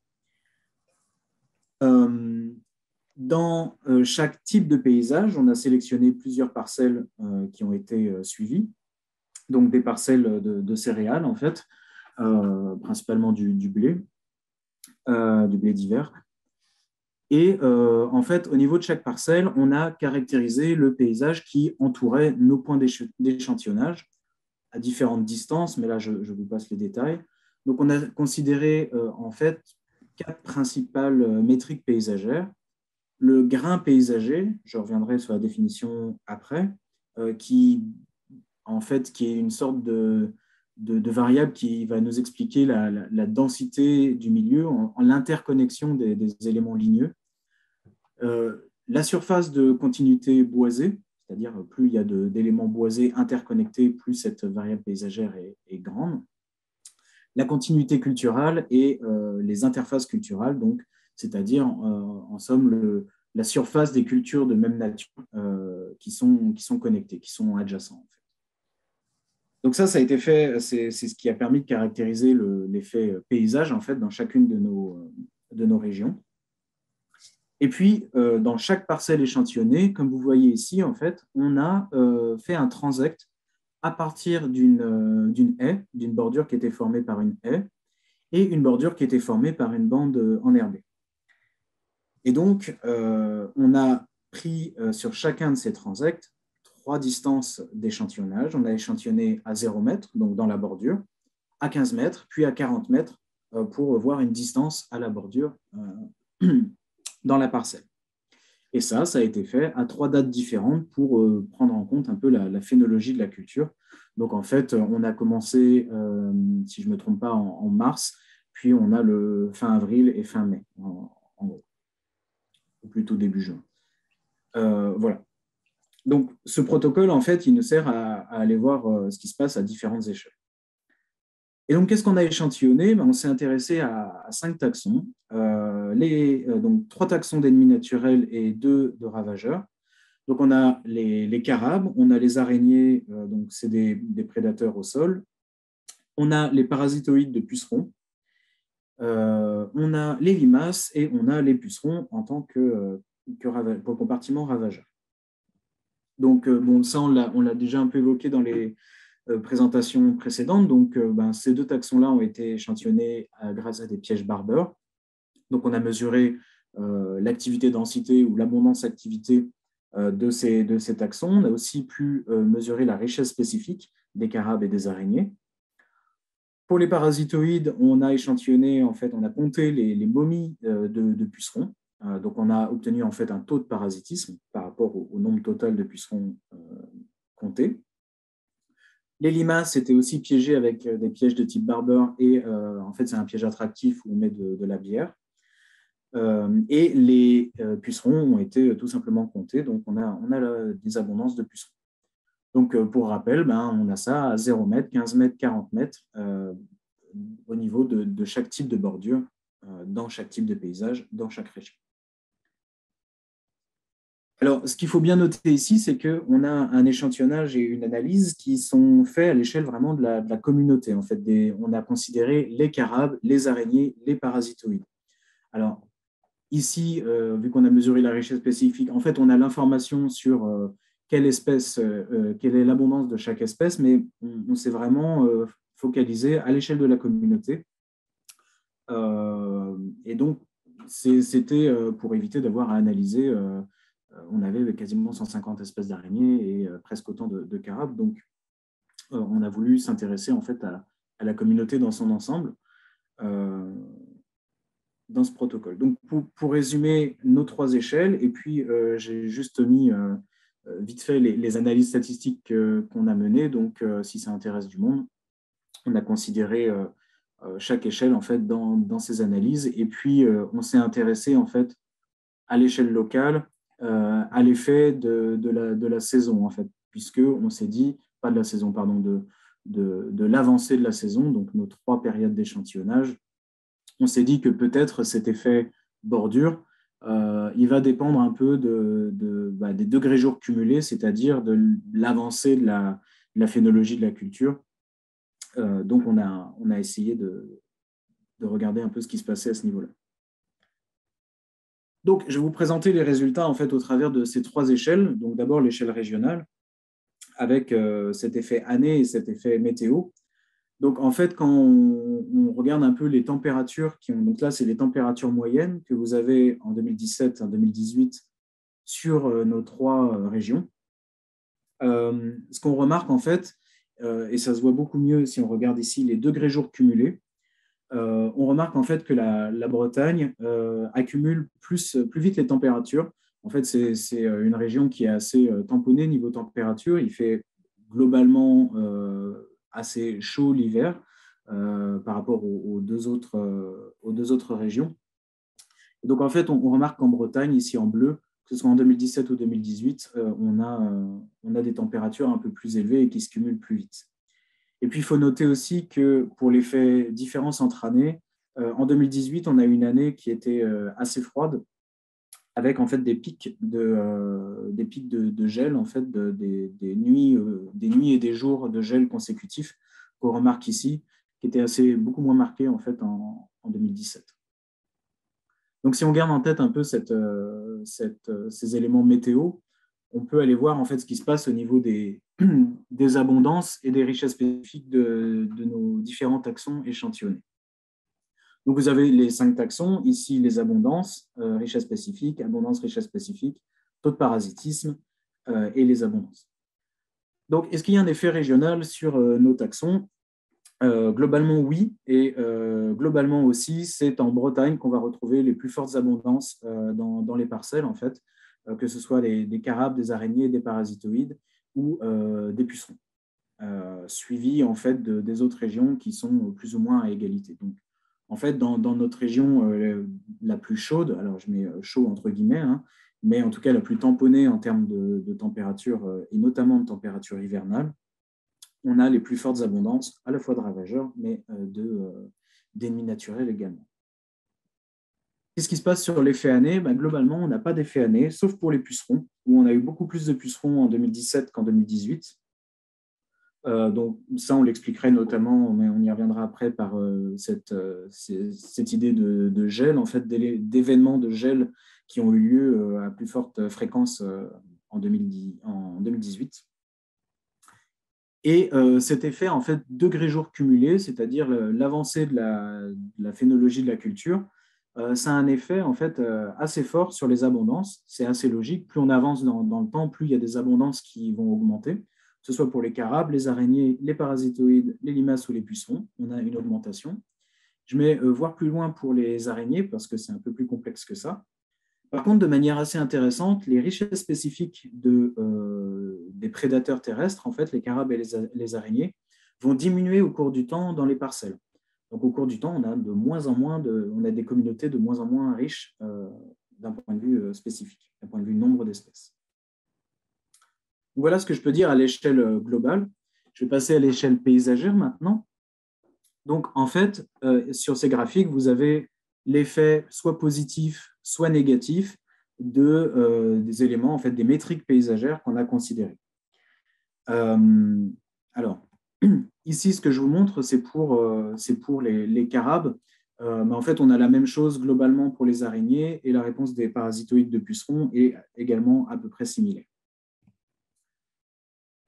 Euh, dans euh, chaque type de paysage, on a sélectionné plusieurs parcelles euh, qui ont été euh, suivies, donc des parcelles de, de céréales, en fait, euh, principalement du, du blé, euh, du blé d'hiver. Et euh, en fait, au niveau de chaque parcelle, on a caractérisé le paysage qui entourait nos points d'échantillonnage à différentes distances, mais là, je, je vous passe les détails. Donc, on a considéré euh, en fait quatre principales métriques paysagères. Le grain paysager, je reviendrai sur la définition après, euh, qui, en fait, qui est une sorte de, de, de variable qui va nous expliquer la, la, la densité du milieu en, en l'interconnexion des, des éléments ligneux. Euh, la surface de continuité boisée, c'est-à-dire plus il y a d'éléments boisés interconnectés, plus cette variable paysagère est, est grande. La continuité culturelle et euh, les interfaces culturelles, donc, c'est-à-dire euh, en somme le, la surface des cultures de même nature euh, qui, sont, qui sont connectées, qui sont adjacentes. En fait. Donc ça, ça a été fait, c'est ce qui a permis de caractériser l'effet paysage en fait, dans chacune de nos, de nos régions. Et puis, euh, dans chaque parcelle échantillonnée, comme vous voyez ici, en fait, on a euh, fait un transect à partir d'une euh, d'une haie, d'une bordure qui était formée par une haie, et une bordure qui était formée par une bande enherbée. Et donc, euh, on a pris euh, sur chacun de ces transects trois distances d'échantillonnage. On a échantillonné à zéro mètre, donc dans la bordure, à quinze mètres, puis à quarante mètres, euh, pour voir une distance à la bordure euh, dans la parcelle. Et ça, ça a été fait à trois dates différentes pour euh, prendre en compte un peu la, la phénologie de la culture. Donc, en fait, on a commencé, euh, si je ne me trompe pas, en, en mars, puis on a le fin avril et fin mai, en, en gros, ou plutôt début juin. Euh, voilà. Donc, ce protocole, en fait, il nous sert à, à aller voir euh, ce qui se passe à différentes échelles. Et donc, qu'est-ce qu'on a échantillonné? Ben, on s'est intéressé à, à cinq taxons, euh, les, euh, donc trois taxons d'ennemis naturels et deux de ravageurs. Donc, on a les, les carabes, on a les araignées, euh, donc c'est des, des prédateurs au sol. On a les parasitoïdes de pucerons. Euh, on a les limaces et on a les pucerons en tant que, euh, que rava- pour le compartiment ravageur. Donc, euh, bon, ça, on l'a déjà un peu évoqué dans les euh, présentations précédentes. Donc, euh, ben, ces deux taxons-là ont été échantillonnés euh, grâce à des pièges Barber. Donc, on a mesuré euh, l'activité densité ou l'abondance activité euh, de, ces, de ces taxons. On a aussi pu euh, mesurer la richesse spécifique des carabes et des araignées. Pour les parasitoïdes, on a échantillonné, en fait, on a compté les, les momies euh, de, de pucerons. Euh, donc, on a obtenu en fait un taux de parasitisme par rapport au, au nombre total de pucerons euh, comptés. Les limaces étaient aussi piégées avec des pièges de type Barber et euh, en fait, c'est un piège attractif où on met de, de la bière. Euh, et les euh, pucerons ont été tout simplement comptés, donc on a, on a la, des abondances de pucerons. Donc, euh, pour rappel, ben, on a ça à zéro mètre, quinze mètres, quarante mètres euh, au niveau de, de chaque type de bordure, euh, dans chaque type de paysage, dans chaque région. Alors, ce qu'il faut bien noter ici, c'est qu'on a un échantillonnage et une analyse qui sont faits à l'échelle vraiment de la, de la communauté. En fait, des, on a considéré les carabes, les araignées, les parasitoïdes. Alors, ici, euh, vu qu'on a mesuré la richesse spécifique, en fait, on a l'information sur euh, quelle espèce, euh, quelle est l'abondance de chaque espèce, mais on, on s'est vraiment euh, focalisé à l'échelle de la communauté. Euh, et donc, c'était euh, pour éviter d'avoir à analyser, euh, on avait quasiment cent cinquante espèces d'araignées et euh, presque autant de, de carabes. Donc, euh, on a voulu s'intéresser en fait à, à la communauté dans son ensemble euh, dans ce protocole. Donc, pour, pour résumer nos trois échelles, et puis euh, j'ai juste mis euh, vite fait les, les analyses statistiques euh, qu'on a menées. Donc, euh, si ça intéresse du monde, on a considéré euh, chaque échelle en fait dans, dans ces analyses, et puis euh, on s'est intéressé en fait à l'échelle locale euh, à l'effet de, de, la, de la saison en fait, puisque on s'est dit pas de la saison pardon de, de, de l'avancée de la saison, donc nos trois périodes d'échantillonnage. On s'est dit que peut-être cet effet bordure euh, il va dépendre un peu de, de, bah, des degrés jours cumulés, c'est-à-dire de l'avancée de la, de la phénologie de la culture. Euh, donc, on a, on a essayé de, de regarder un peu ce qui se passait à ce niveau-là. Donc, je vais vous présenter les résultats en fait, au travers de ces trois échelles. Donc, d'abord, l'échelle régionale, avec euh, cet effet année et cet effet météo. Donc, en fait, quand on, on regarde un peu les températures, qui ont, donc là, c'est les températures moyennes que vous avez en deux mille dix-sept, en deux mille dix-huit sur euh, nos trois euh, régions. Euh, ce qu'on remarque, en fait, et ça se voit beaucoup mieux si on regarde ici les degrés jours cumulés, euh, on remarque en fait que la, la Bretagne euh, accumule plus, plus vite les températures. En fait, c'est une région qui est assez euh, tamponnée niveau température. Il fait globalement euh, assez chaud l'hiver euh, par rapport aux, aux, deux autres, euh, aux deux autres régions. Et donc, en fait, on, on remarque qu'en Bretagne, ici en bleu, que ce soit en deux mille dix-sept ou deux mille dix-huit, euh, on, a, euh, on a des températures un peu plus élevées et qui se cumulent plus vite. Et puis, il faut noter aussi que pour l'effet différence entre années, euh, en deux mille dix-huit, on a eu une année qui était euh, assez froide, avec en fait des pics de, euh, des pics de, de gel, en fait, de, des, des, nuits, euh, des nuits et des jours de gel consécutifs qu'on remarque ici, qui étaient assez, beaucoup moins marqués en, fait, en, en deux mille dix-sept. Donc, si on garde en tête un peu cette, euh, cette, euh, ces éléments météo, on peut aller voir en fait ce qui se passe au niveau des, des abondances et des richesses spécifiques de, de nos différents taxons échantillonnés. Donc, vous avez les cinq taxons, ici les abondances, euh, richesses spécifiques, abondance, richesse spécifique, taux de parasitisme euh, et les abondances. Donc, est-ce qu'il y a un effet régional sur euh, nos taxons ? Euh, globalement, oui, et euh, globalement aussi, c'est en Bretagne qu'on va retrouver les plus fortes abondances euh, dans, dans les parcelles, en fait, euh, que ce soit les, des carabes, des araignées, des parasitoïdes ou euh, des pucerons, euh, suivis en fait de, des autres régions qui sont plus ou moins à égalité. Donc, en fait, dans, dans notre région euh, la plus chaude, alors je mets chaud entre guillemets, hein, mais en tout cas la plus tamponnée en termes de, de température euh, et notamment de température hivernale, on a les plus fortes abondances, à la fois de ravageurs, mais d'ennemis naturels également. Qu'est-ce qui se passe sur l'effet année ? Ben, globalement, on n'a pas d'effet année, sauf pour les pucerons, où on a eu beaucoup plus de pucerons en deux mille dix-sept qu'en deux mille dix-huit. Euh, donc ça, on l'expliquerait notamment, mais on y reviendra après, par euh, cette, euh, cette idée de, de gel, en fait, d'événements de gel qui ont eu lieu euh, à plus forte fréquence euh, en, deux mille dix, en deux mille dix-huit. Et euh, cet effet, en fait, degré-jour cumulé, c'est-à-dire l'avancée de la, de la phénologie de la culture, euh, ça a un effet, en fait, euh, assez fort sur les abondances. C'est assez logique. Plus on avance dans, dans le temps, plus il y a des abondances qui vont augmenter, que ce soit pour les carabes, les araignées, les parasitoïdes, les limaces ou les pucerons. On a une augmentation. Je mets euh, voir plus loin pour les araignées, parce que c'est un peu plus complexe que ça. Par contre, de manière assez intéressante, les richesses spécifiques de, euh, des prédateurs terrestres, en fait, les carabes et les, les araignées, vont diminuer au cours du temps dans les parcelles. Donc, au cours du temps, on a de moins en moins de, on a des communautés de moins en moins riches euh, d'un point de vue euh, spécifique, d'un point de vue nombre d'espèces. Voilà ce que je peux dire à l'échelle globale. Je vais passer à l'échelle paysagère maintenant. Donc, en fait, euh, sur ces graphiques, vous avez l'effet soit positif, soit négatif de, euh, des éléments, en fait, des métriques paysagères qu'on a considérées. Euh, alors, ici, ce que je vous montre, c'est pour, euh, c'est pour les, les carabes, euh, mais en fait, on a la même chose globalement pour les araignées et la réponse des parasitoïdes de pucerons est également à peu près similaire.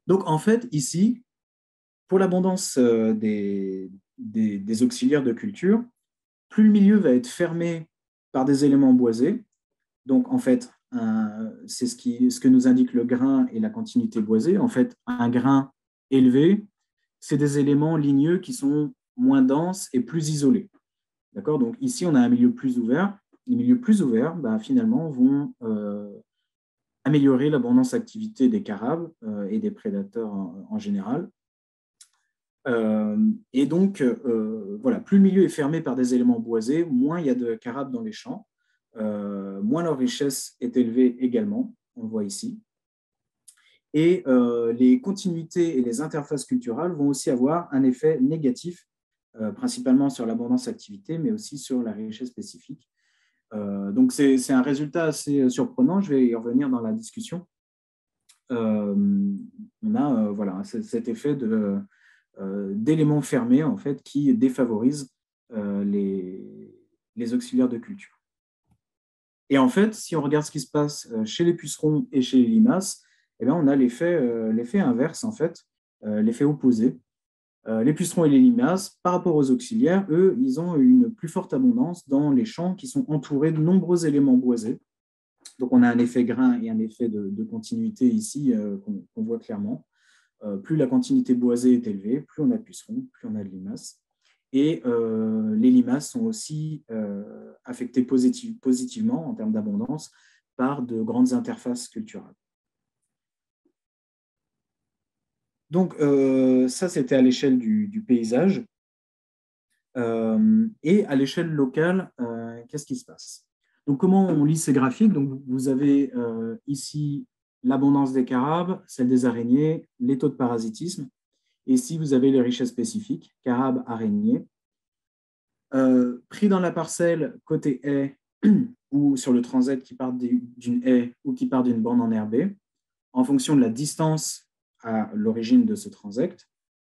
Donc, en fait, ici, pour l'abondance des, des, des auxiliaires de culture, plus le milieu va être fermé par des éléments boisés, donc en fait, c'est ce, qui, ce que nous indique le grain et la continuité boisée. En fait, un grain élevé, c'est des éléments ligneux qui sont moins denses et plus isolés. D'accord ? Donc ici, on a un milieu plus ouvert. Les milieux plus ouverts, bah, finalement, vont euh, améliorer l'abondance activité des carabes euh, et des prédateurs en, en général. Euh, et donc, euh, voilà, plus le milieu est fermé par des éléments boisés, moins il y a de carabes dans les champs, euh, moins leur richesse est élevée également, on le voit ici. Et euh, les continuités et les interfaces culturelles vont aussi avoir un effet négatif, euh, principalement sur l'abondance activité, mais aussi sur la richesse spécifique. Euh, donc, c'est, c'est un résultat assez surprenant, je vais y revenir dans la discussion. Euh, on a euh, voilà, cet effet de... Euh, d'éléments fermés en fait, qui défavorisent euh, les, les auxiliaires de culture. Et en fait, si on regarde ce qui se passe chez les pucerons et chez les limaces, eh bien, on a l'effet, euh, l'effet inverse, en fait, euh, l'effet opposé. Euh, les pucerons et les limaces, par rapport aux auxiliaires, eux, ils ont une plus forte abondance dans les champs qui sont entourés de nombreux éléments boisés. Donc, on a un effet grain et un effet de, de continuité ici euh, qu'on, qu'on voit clairement. Euh, plus la continuité boisée est élevée, plus on a de pucerons, plus on a de limaces. Et euh, les limaces sont aussi euh, affectées positiv- positivement en termes d'abondance par de grandes interfaces culturelles. Donc, euh, ça, c'était à l'échelle du, du paysage. Euh, et à l'échelle locale, euh, qu'est-ce qui se passe ? Donc, comment on lit ces graphiques ? Donc, vous avez euh, ici l'abondance des carabes, celle des araignées, les taux de parasitisme. Et ici, vous avez les richesses spécifiques, carabes, araignées. Euh, pris dans la parcelle côté haie ou sur le transect qui part d'une haie ou qui part d'une bande enherbée, en fonction de la distance à l'origine de ce transect.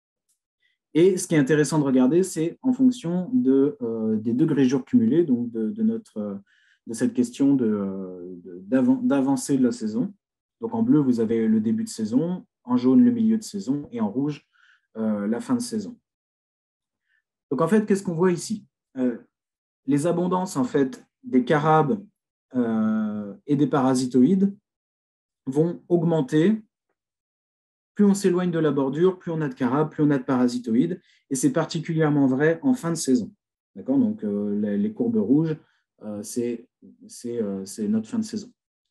Et ce qui est intéressant de regarder, c'est en fonction de, euh, des degrés jours cumulés, donc de, de, notre, de cette question de, de, d'avancée de la saison. Donc en bleu, vous avez le début de saison, en jaune, le milieu de saison, et en rouge, euh, la fin de saison. Donc en fait, qu'est-ce qu'on voit ici ? euh, Les abondances en fait, des carabes euh, et des parasitoïdes vont augmenter. Plus on s'éloigne de la bordure, plus on a de carabes, plus on a de parasitoïdes. Et c'est particulièrement vrai en fin de saison. D'accord ? Donc, euh, les, les courbes rouges, euh, c'est, c'est, euh, c'est notre fin de saison.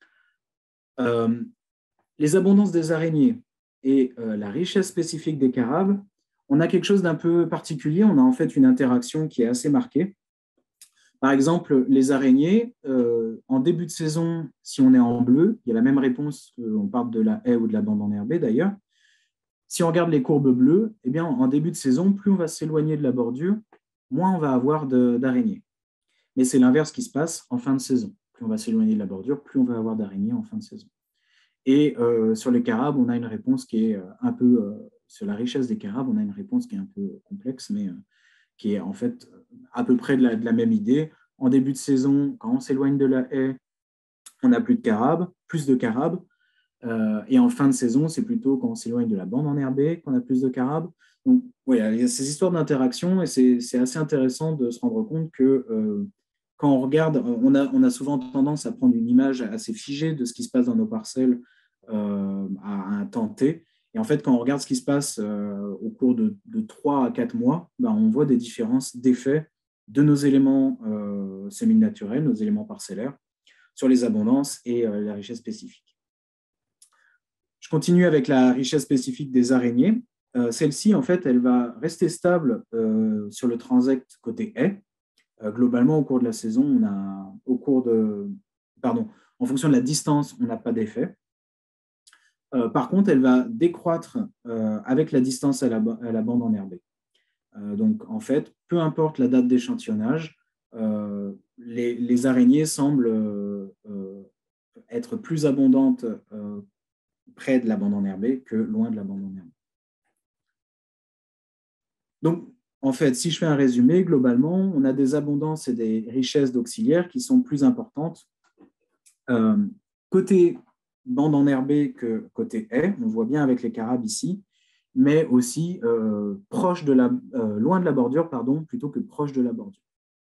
Euh, les abondances des araignées et euh, la richesse spécifique des carabes, on a quelque chose d'un peu particulier. On a en fait une interaction qui est assez marquée. Par exemple, les araignées, euh, en début de saison, si on est en bleu, il y a la même réponse qu'on parle de la haie ou de la bande enherbée d'ailleurs. Si on regarde les courbes bleues, eh bien, en début de saison, plus on va s'éloigner de la bordure, moins on va avoir d'araignées. Mais c'est l'inverse qui se passe en fin de saison. Plus on va s'éloigner de la bordure, plus on va avoir d'araignées en fin de saison. Et euh, sur les carabes, on a une réponse qui est un peu, euh, sur la richesse des carabes, on a une réponse qui est un peu complexe, mais euh, qui est en fait à peu près de la, de la même idée. En début de saison, quand on s'éloigne de la haie, on n'a plus de carabes, plus de carabes. Euh, et en fin de saison, c'est plutôt quand on s'éloigne de la bande enherbée qu'on a plus de carabes. Donc, ouais, il y a ces histoires d'interaction et c'est, c'est assez intéressant de se rendre compte que euh, quand on regarde, on a, on a souvent tendance à prendre une image assez figée de ce qui se passe dans nos parcelles euh, à un temps T. Et en fait, quand on regarde ce qui se passe euh, au cours de, de trois à quatre mois, ben, on voit des différences d'effets de nos éléments euh, semi-naturels, nos éléments parcellaires, sur les abondances et euh, la richesse spécifique. Je continue avec la richesse spécifique des araignées. Euh, celle-ci, en fait, elle va rester stable euh, sur le transect côté haie. Euh, globalement, au cours de la saison, on a, au cours de, pardon, en fonction de la distance, on n'a pas d'effet. Euh, par contre, elle va décroître euh, avec la distance à la, à la bande enherbée. Euh, donc, en fait, peu importe la date d'échantillonnage, euh, les, les araignées semblent euh, être plus abondantes euh, près de la bande enherbée que loin de la bande enherbée. Donc, en fait, si je fais un résumé, globalement, on a des abondances et des richesses d'auxiliaires qui sont plus importantes euh, côté bande enherbée que côté haie, on voit bien avec les carabes ici, mais aussi euh, proche de la, euh, loin de la bordure, pardon, plutôt que proche de la bordure.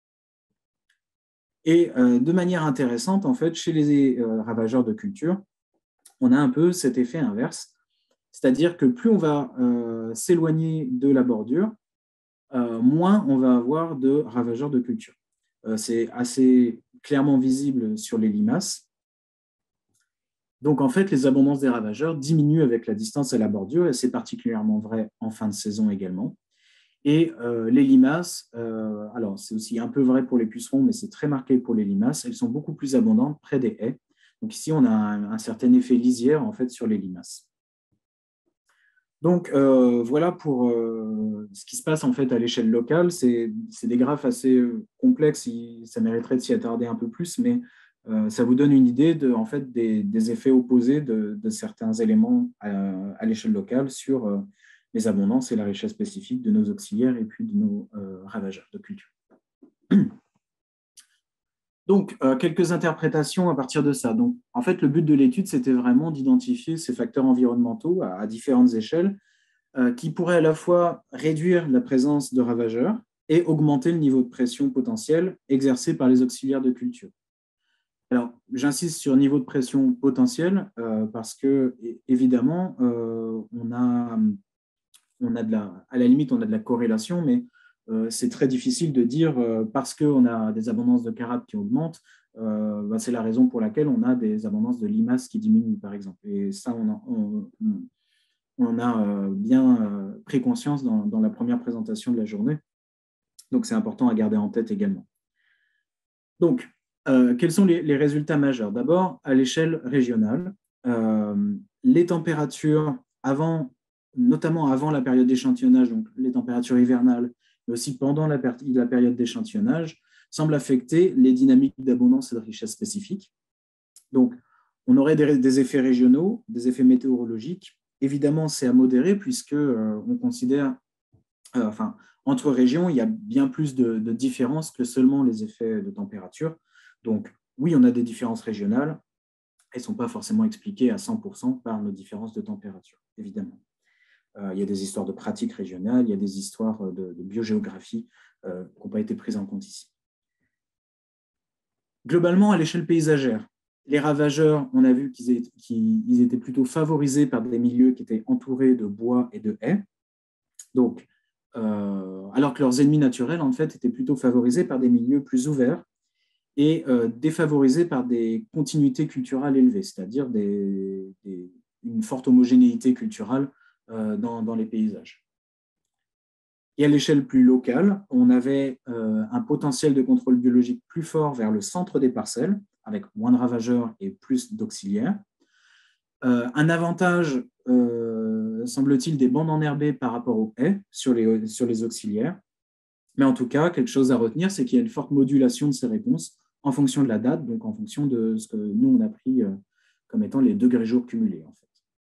Et euh, de manière intéressante, en fait, chez les euh, ravageurs de culture, on a un peu cet effet inverse, c'est-à-dire que plus on va euh, s'éloigner de la bordure, euh, moins on va avoir de ravageurs de culture. Euh, c'est assez clairement visible sur les limaces. Donc, en fait, les abondances des ravageurs diminuent avec la distance à la bordure, et c'est particulièrement vrai en fin de saison également. Et euh, les limaces, euh, alors c'est aussi un peu vrai pour les pucerons, mais c'est très marqué pour les limaces, elles sont beaucoup plus abondantes près des haies. Donc ici, on a un, un certain effet lisière en fait sur les limaces. Donc euh, voilà pour euh, ce qui se passe en fait à l'échelle locale. C'est des graphes assez complexes, ça mériterait de s'y attarder un peu plus, mais euh, ça vous donne une idée de, en fait, des, des effets opposés de, de certains éléments à, à l'échelle locale sur euh, les abondances et la richesse spécifique de nos auxiliaires et puis de nos euh, ravageurs de culture. Donc, euh, quelques interprétations à partir de ça. Donc, en fait, le but de l'étude, c'était vraiment d'identifier ces facteurs environnementaux à, à différentes échelles euh, qui pourraient à la fois réduire la présence de ravageurs et augmenter le niveau de pression potentiel exercé par les auxiliaires de culture. Alors, j'insiste sur niveau de pression potentiel euh, parce que, évidemment, euh, on a... On a de la, à la limite, on a de la corrélation, mais euh, c'est très difficile de dire euh, parce qu'on a des abondances de carabes qui augmentent, euh, bah, c'est la raison pour laquelle on a des abondances de limaces qui diminuent, par exemple. Et ça, on, a, on, on a euh, bien euh, pris conscience dans, dans la première présentation de la journée. Donc, c'est important à garder en tête également. Donc, euh, quels sont les, les résultats majeurs? D'abord, à l'échelle régionale, euh, les températures avant notamment avant la période d'échantillonnage, donc les températures hivernales, mais aussi pendant la, la période d'échantillonnage, semblent affecter les dynamiques d'abondance et de richesse spécifiques. Donc, on aurait des, des effets régionaux, des effets météorologiques. Évidemment, c'est à modérer puisque euh, on considère, euh, enfin, entre régions, il y a bien plus de, de différences que seulement les effets de température. Donc, oui, on a des différences régionales. Elles ne sont pas forcément expliquées à cent pour cent par nos différences de température, évidemment. Euh, il y a des histoires de pratiques régionales, il y a des histoires de, de biogéographie euh, qui n'ont pas été prises en compte ici. Globalement, à l'échelle paysagère, les ravageurs, on a vu qu'ils étaient, qu'ils étaient plutôt favorisés par des milieux qui étaient entourés de bois et de haies. Donc, euh, alors que leurs ennemis naturels, en fait, étaient plutôt favorisés par des milieux plus ouverts et euh, défavorisés par des continuités culturelles élevées, c'est-à-dire des, des, une forte homogénéité culturelle Dans, dans les paysages. Et à l'échelle plus locale, on avait euh, un potentiel de contrôle biologique plus fort vers le centre des parcelles, avec moins de ravageurs et plus d'auxiliaires. Euh, un avantage, euh, semble-t-il, des bandes enherbées par rapport aux haies sur les, sur les auxiliaires. Mais en tout cas, quelque chose à retenir, c'est qu'il y a une forte modulation de ces réponses en fonction de la date, donc en fonction de ce que nous, on a pris euh, comme étant les degrés jours cumulés, en fait.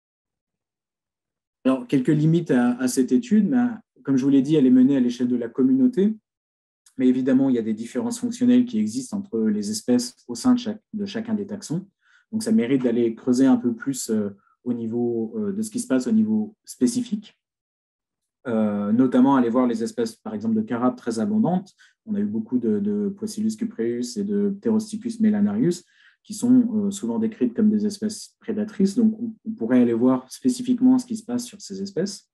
Alors, quelques limites à, à cette étude, mais comme je vous l'ai dit, elle est menée à l'échelle de la communauté, mais évidemment, il y a des différences fonctionnelles qui existent entre les espèces au sein de, chaque, de chacun des taxons. Donc, ça mérite d'aller creuser un peu plus euh, au niveau euh, de ce qui se passe au niveau spécifique, euh, notamment aller voir les espèces, par exemple, de carabes très abondantes. On a eu beaucoup de, de Poecilus cupreus et de Pterosticus melanarius, qui sont euh, souvent décrites comme des espèces prédatrices. Donc, on, on pourrait aller voir spécifiquement ce qui se passe sur ces espèces.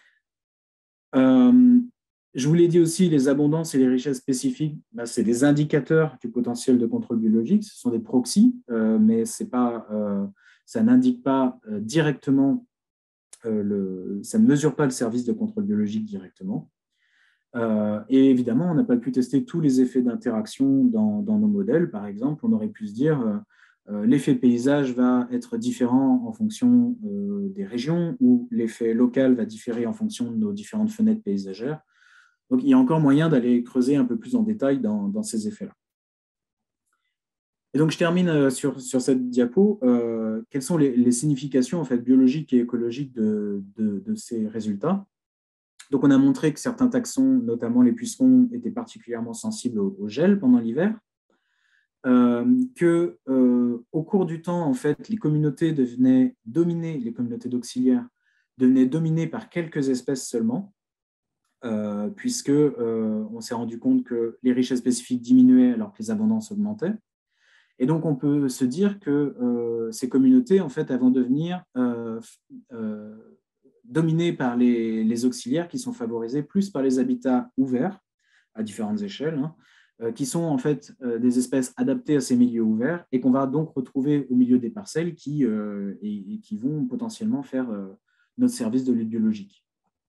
Euh, je vous l'ai dit aussi, les abondances et les richesses spécifiques, bah, c'est des indicateurs du potentiel de contrôle biologique. Ce sont des proxys, euh, mais c'est pas, euh, ça n'indique pas euh, directement, euh, le, ça ne mesure pas le service de contrôle biologique directement. Euh, et évidemment, on n'a pas pu tester tous les effets d'interaction dans, dans nos modèles. Par exemple, on aurait pu se dire euh, euh, l'effet paysage va être différent en fonction euh, des régions ou l'effet local va différer en fonction de nos différentes fenêtres paysagères. Donc, il y a encore moyen d'aller creuser un peu plus en détail dans, dans ces effets-là. Et donc, je termine sur, sur cette diapo. Euh, quelles sont les, les significations en fait, biologiques et écologiques de, de, de ces résultats? Donc, on a montré que certains taxons, notamment les pucerons, étaient particulièrement sensibles au, au gel pendant l'hiver. euh, que euh, au cours du temps, en fait, les communautés devenaient dominées, les communautés d'auxiliaires devenaient dominées par quelques espèces seulement, euh, puisque euh, on s'est rendu compte que les richesses spécifiques diminuaient alors que les abondances augmentaient. Et donc, on peut se dire que euh, ces communautés, en fait, elles vont devenir euh, euh, dominées par les, les auxiliaires qui sont favorisés plus par les habitats ouverts à différentes échelles, hein, euh, qui sont en fait euh, des espèces adaptées à ces milieux ouverts et qu'on va donc retrouver au milieu des parcelles qui, euh, et, et qui vont potentiellement faire euh, notre service de lutte biologique.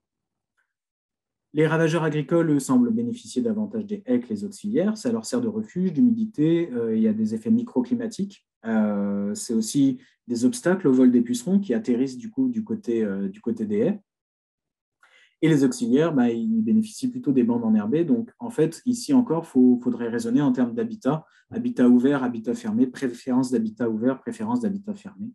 Les ravageurs agricoles, eux, semblent bénéficier davantage des haies que les auxiliaires. Ça leur sert de refuge, d'humidité. Euh, il y a des effets microclimatiques. Euh, c'est aussi des obstacles au vol des pucerons qui atterrissent du coup du côté, euh, du côté des haies. Et les auxiliaires, bah, ils bénéficient plutôt des bandes enherbées. Donc, en fait, ici encore, il faut, faudrait raisonner en termes d'habitat. Habitat ouvert, habitat fermé, préférence d'habitat ouvert, préférence d'habitat fermé.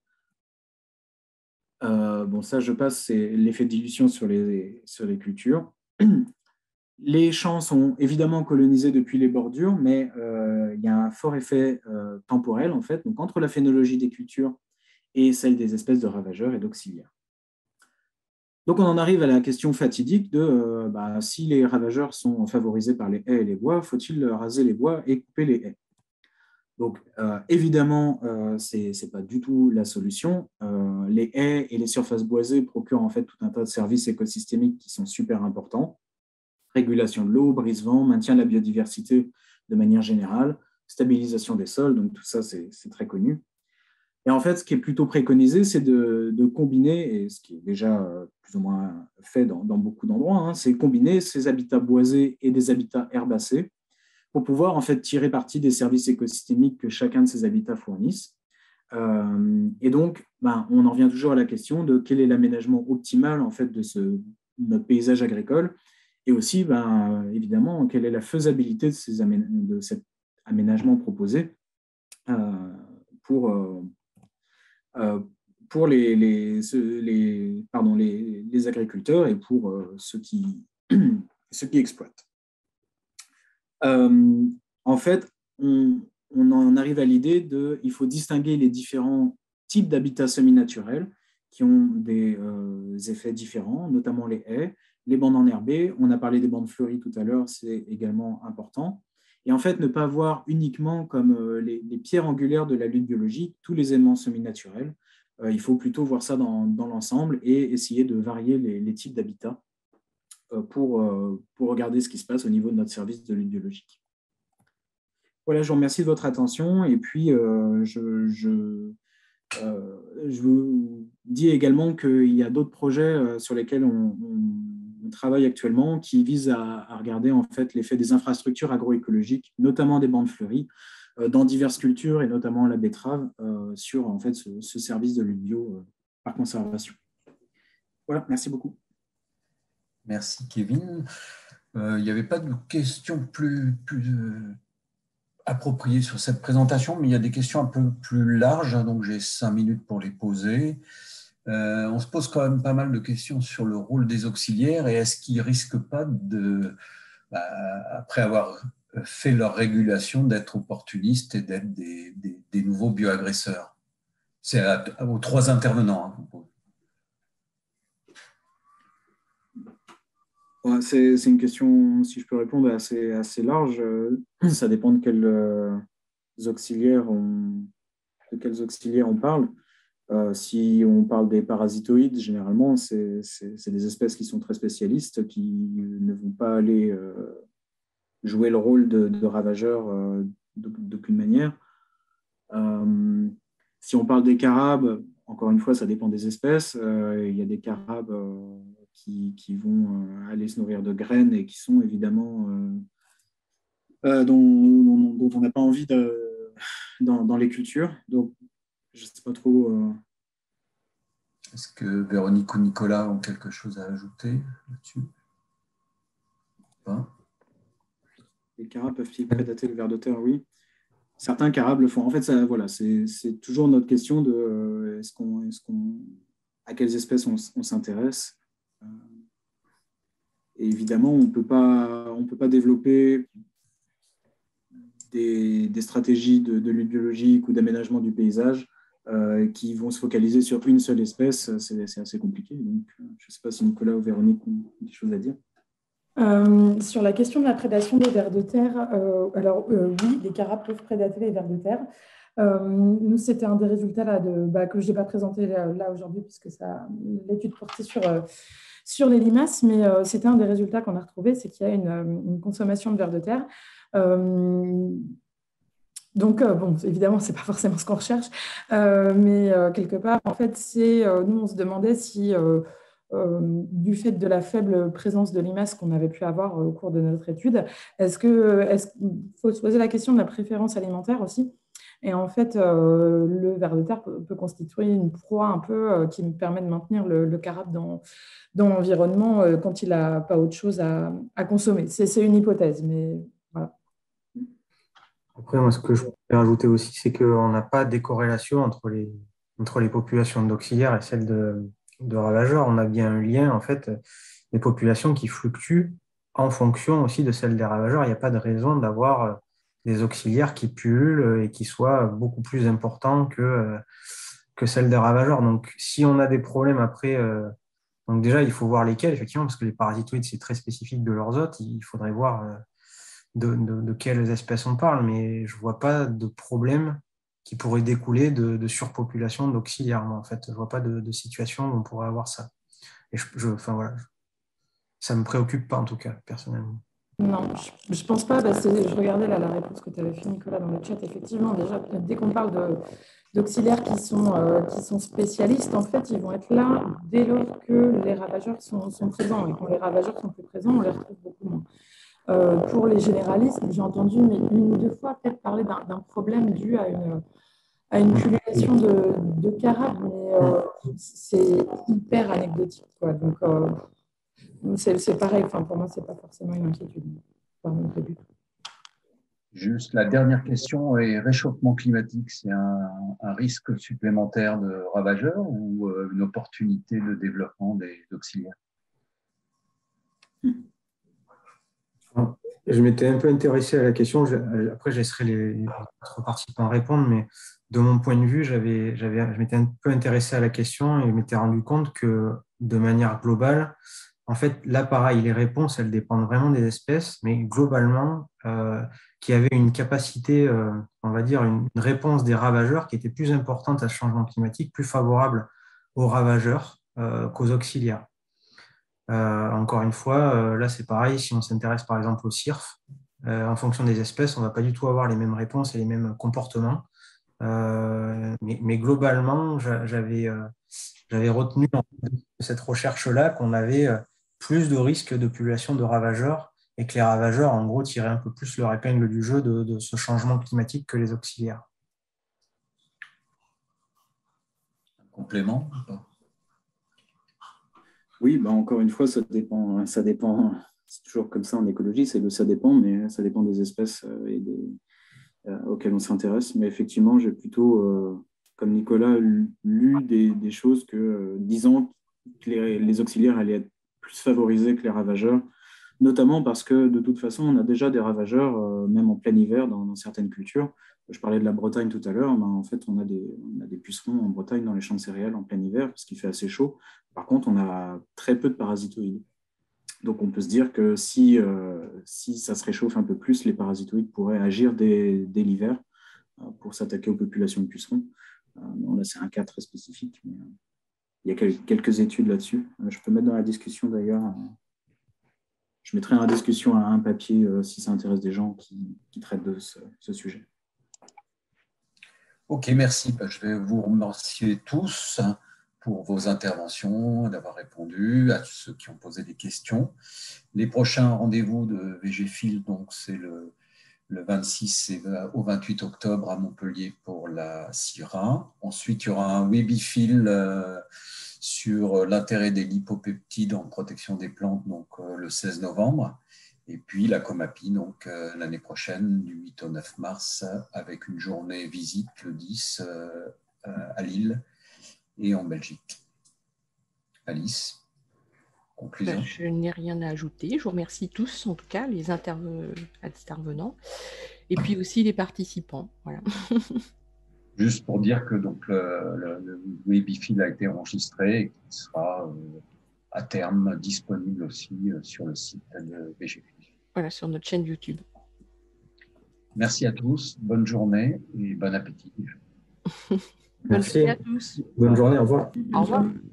Euh, bon, ça, je passe, c'est l'effet de dilution sur les, sur les cultures. Les champs sont évidemment colonisés depuis les bordures, mais euh, il y a un fort effet euh, temporel, en fait, donc entre la phénologie des cultures et celle des espèces de ravageurs et d'auxiliaires. Donc, on en arrive à la question fatidique de euh, bah, si les ravageurs sont favorisés par les haies et les bois, faut-il raser les bois et couper les haies? Donc, euh, évidemment, euh, ce n'est pas du tout la solution. Euh, les haies et les surfaces boisées procurent en fait tout un tas de services écosystémiques qui sont super importants. Régulation de l'eau, brise-vent, maintien de la biodiversité de manière générale, stabilisation des sols, donc tout ça, c'est très connu. Et en fait, ce qui est plutôt préconisé, c'est de, de combiner, et ce qui est déjà plus ou moins fait dans, dans beaucoup d'endroits, hein, c'est combiner ces habitats boisés et des habitats herbacés pour pouvoir en fait tirer parti des services écosystémiques que chacun de ces habitats fournissent. Euh, et donc, ben, on en revient toujours à la question de quel est l'aménagement optimal en fait de ce, notre paysage agricole, et aussi, ben, évidemment, quelle est la faisabilité de, ces amén de cet aménagement proposé euh, pour, euh, pour les, les, les, pardon, les, les agriculteurs et pour euh, ceux, qui, ceux qui exploitent. Euh, en fait, on, on en arrive à l'idée de il faut distinguer les différents types d'habitats semi-naturels qui ont des euh, effets différents, notamment les haies, les bandes enherbées. On a parlé des bandes fleuries tout à l'heure, c'est également important. Et en fait, ne pas voir uniquement comme euh, les, les pierres angulaires de la lutte biologique tous les éléments semi-naturels. Euh, il faut plutôt voir ça dans, dans l'ensemble et essayer de varier les, les types d'habitats Pour, pour regarder ce qui se passe au niveau de notre service de lutte biologique. Voilà, je vous remercie de votre attention et puis euh, je, je, euh, je vous dis également qu'il y a d'autres projets sur lesquels on, on travaille actuellement qui visent à, à regarder en fait l'effet des infrastructures agroécologiques, notamment des bandes fleuries, euh, dans diverses cultures et notamment la betterave euh, sur en fait ce, ce service de lutte bio euh, par conservation. Voilà, merci beaucoup. Merci Kevin. Euh, il n'y avait pas de questions plus, plus euh, appropriées sur cette présentation, mais il y a des questions un peu plus larges, donc j'ai cinq minutes pour les poser. Euh, on se pose quand même pas mal de questions sur le rôle des auxiliaires et est-ce qu'ils ne risquent pas, de, bah, après avoir fait leur régulation, d'être opportunistes et d'être des, des, des nouveaux bioagresseurs? C'est aux trois intervenants. Hein. C'est une question, si je peux répondre, assez, assez large. Ça dépend de quels euh, auxiliaires on, de quels auxiliaires on parle. Euh, si on parle des parasitoïdes, généralement, c'est des espèces qui sont très spécialistes, qui ne vont pas aller euh, jouer le rôle de, de ravageurs euh, d'aucune manière. Euh, si on parle des carabes, encore une fois, ça dépend des espèces. Euh, il y a des carabes euh, qui, qui vont euh, aller se nourrir de graines et qui sont évidemment euh, euh, dont, dont, dont on n'a pas envie de, dans, dans les cultures. Donc, je ne sais pas trop. Euh... Est-ce que Véronique ou Nicolas ont quelque chose à ajouter là-dessus? Les carabes peuvent-ils prédater le ver de terre? Oui. Certains carabes le font. En fait, ça, voilà, c'est toujours notre question de euh, est-ce qu'on, est-ce qu'on, à quelles espèces on, on s'intéresse. Euh, et évidemment, on peut pas, on peut pas développer des, des stratégies de, de lutte biologique ou d'aménagement du paysage euh, qui vont se focaliser sur une seule espèce, c'est, c'est assez compliqué. Donc, je ne sais pas si Nicolas ou Véronique ont des choses à dire. Euh, sur la question de la prédation des vers de terre, euh, alors euh, oui, les carapes peuvent prédater les vers de terre. Euh, nous, c'était un des résultats là, de, bah, que je n'ai pas présenté là, là aujourd'hui, puisque ça, l'étude portait sur, euh, sur les limaces, mais euh, c'était un des résultats qu'on a retrouvé, c'est qu'il y a une, une consommation de vers de terre. Euh, donc, euh, bon, évidemment, ce n'est pas forcément ce qu'on recherche, euh, mais euh, quelque part, en fait, c'est, euh, nous, on se demandait si, euh, euh, du fait de la faible présence de limaces qu'on avait pu avoir euh, au cours de notre étude, est-ce que, est-ce qu'il faut se poser la question de la préférence alimentaire aussi? Et en fait, euh, le ver de terre peut, peut constituer une proie un peu euh, qui me permet de maintenir le, le carabe dans, dans l'environnement euh, quand il n'a pas autre chose à, à consommer. C'est, c'est une hypothèse, mais voilà. Après, moi, ce que je peux rajouter aussi, c'est qu'on n'a pas de décorrélation entre les, entre les populations d'auxiliaires et celles de, de ravageurs. On a bien un lien, en fait, des populations qui fluctuent en fonction aussi de celles des ravageurs. Il n'y a pas de raison d'avoir des auxiliaires qui pullulent et qui soient beaucoup plus importants que, que celles des ravageurs. Donc, si on a des problèmes après, euh, donc déjà, il faut voir lesquels, effectivement, parce que les parasitoïdes, c'est très spécifique de leurs hôtes. Il faudrait voir euh, de, de, de quelles espèces on parle, mais je ne vois pas de problème qui pourrait découler de, de surpopulation d'auxiliaires. En fait, je ne vois pas de, de situation où on pourrait avoir ça. Et je, je, enfin, voilà, ça ne me préoccupe pas, en tout cas, personnellement. Non, je ne pense pas. Bah, c'est, je regardais là, la réponse que tu avais fait, Nicolas, dans le chat. Effectivement, déjà, dès qu'on parle de, d'auxiliaires qui sont, euh, qui sont spécialistes, en fait, ils vont être là dès lors que les ravageurs sont, sont présents. Et quand les ravageurs sont plus présents, on les retrouve beaucoup moins. Euh, pour les généralistes, j'ai entendu mais une ou deux fois peut-être parler d'un, d'un problème dû à une, à une pullulation de, de carabes, mais euh, c'est hyper anecdotique, quoi. Donc, euh, c'est, c'est pareil. Enfin, pour moi, c'est pas forcément une inquiétude. Enfin, non, pas du tout. Juste la dernière question est réchauffement climatique, c'est un, un risque supplémentaire de ravageurs ou euh, une opportunité de développement des auxiliaires? Je m'étais un peu intéressé à la question. Je, après, je laisserai les, les autres participants répondre, mais de mon point de vue, j'avais, j'avais, je m'étais un peu intéressé à la question et je m'étais rendu compte que de manière globale, en fait, là, pareil, les réponses, elles dépendent vraiment des espèces, mais globalement, euh, qu'il y avait une capacité, euh, on va dire, une, une réponse des ravageurs qui était plus importante à ce changement climatique, plus favorable aux ravageurs euh, qu'aux auxiliaires. Euh, encore une fois, euh, là, c'est pareil, si on s'intéresse par exemple au cirf, euh, en fonction des espèces, on ne va pas du tout avoir les mêmes réponses et les mêmes comportements. Euh, mais, mais globalement, j'avais, euh, j'avais retenu dans cette recherche-là qu'on avait euh, plus de risques de population de ravageurs et que les ravageurs, en gros, tiraient un peu plus leur épingle du jeu de, de ce changement climatique que les auxiliaires. Complément? Oui, bah encore une fois, ça dépend. Ça dépend. C'est toujours comme ça en écologie, c'est le ça dépend, mais ça dépend des espèces et des, euh, auxquelles on s'intéresse. Mais effectivement, j'ai plutôt, euh, comme Nicolas, lu des, des choses que euh, disant que les, les auxiliaires allaient être plus favorisés que les ravageurs, notamment parce que de toute façon, on a déjà des ravageurs, euh, même en plein hiver, dans, dans certaines cultures. Je parlais de la Bretagne tout à l'heure, ben, en fait, on a, des, on a des pucerons en Bretagne dans les champs de céréales en plein hiver, parce qu'il fait assez chaud. Par contre, on a très peu de parasitoïdes. Donc, on peut se dire que si, euh, si ça se réchauffe un peu plus, les parasitoïdes pourraient agir dès, dès l'hiver euh, pour s'attaquer aux populations de pucerons. Euh, bon, là, c'est un cas très spécifique, mais euh, il y a quel, quelques études là-dessus. Euh, je peux mettre dans la discussion d'ailleurs. Euh, je mettrai en discussion un, un papier euh, si ça intéresse des gens qui, qui traitent de ce, ce sujet. Ok, merci. Je vais vous remercier tous pour vos interventions, d'avoir répondu à ceux qui ont posé des questions. Les prochains rendez-vous de VGFil, donc c'est le, le vingt-six et au vingt-huit octobre à Montpellier pour la CIRA. Ensuite, il y aura un Webifil euh, sur l'intérêt des lipopeptides en protection des plantes, donc euh, le seize novembre. Et puis la Comapi, donc euh, l'année prochaine, du huit au neuf mars, avec une journée visite le dix euh, à Lille et en Belgique. Alice, conclusion. Ben, je n'ai rien à ajouter. Je vous remercie tous, en tout cas, les intervenants. et puis aussi les participants. Voilà. Juste pour dire que donc, le, le, le Webifil a été enregistré et qu'il sera euh, à terme disponible aussi euh, sur le site de V G F I. Voilà, sur notre chaîne YouTube. Merci à tous, bonne journée et bon appétit. Bonne Merci. journée à tous. Bonne journée, au revoir. Au revoir.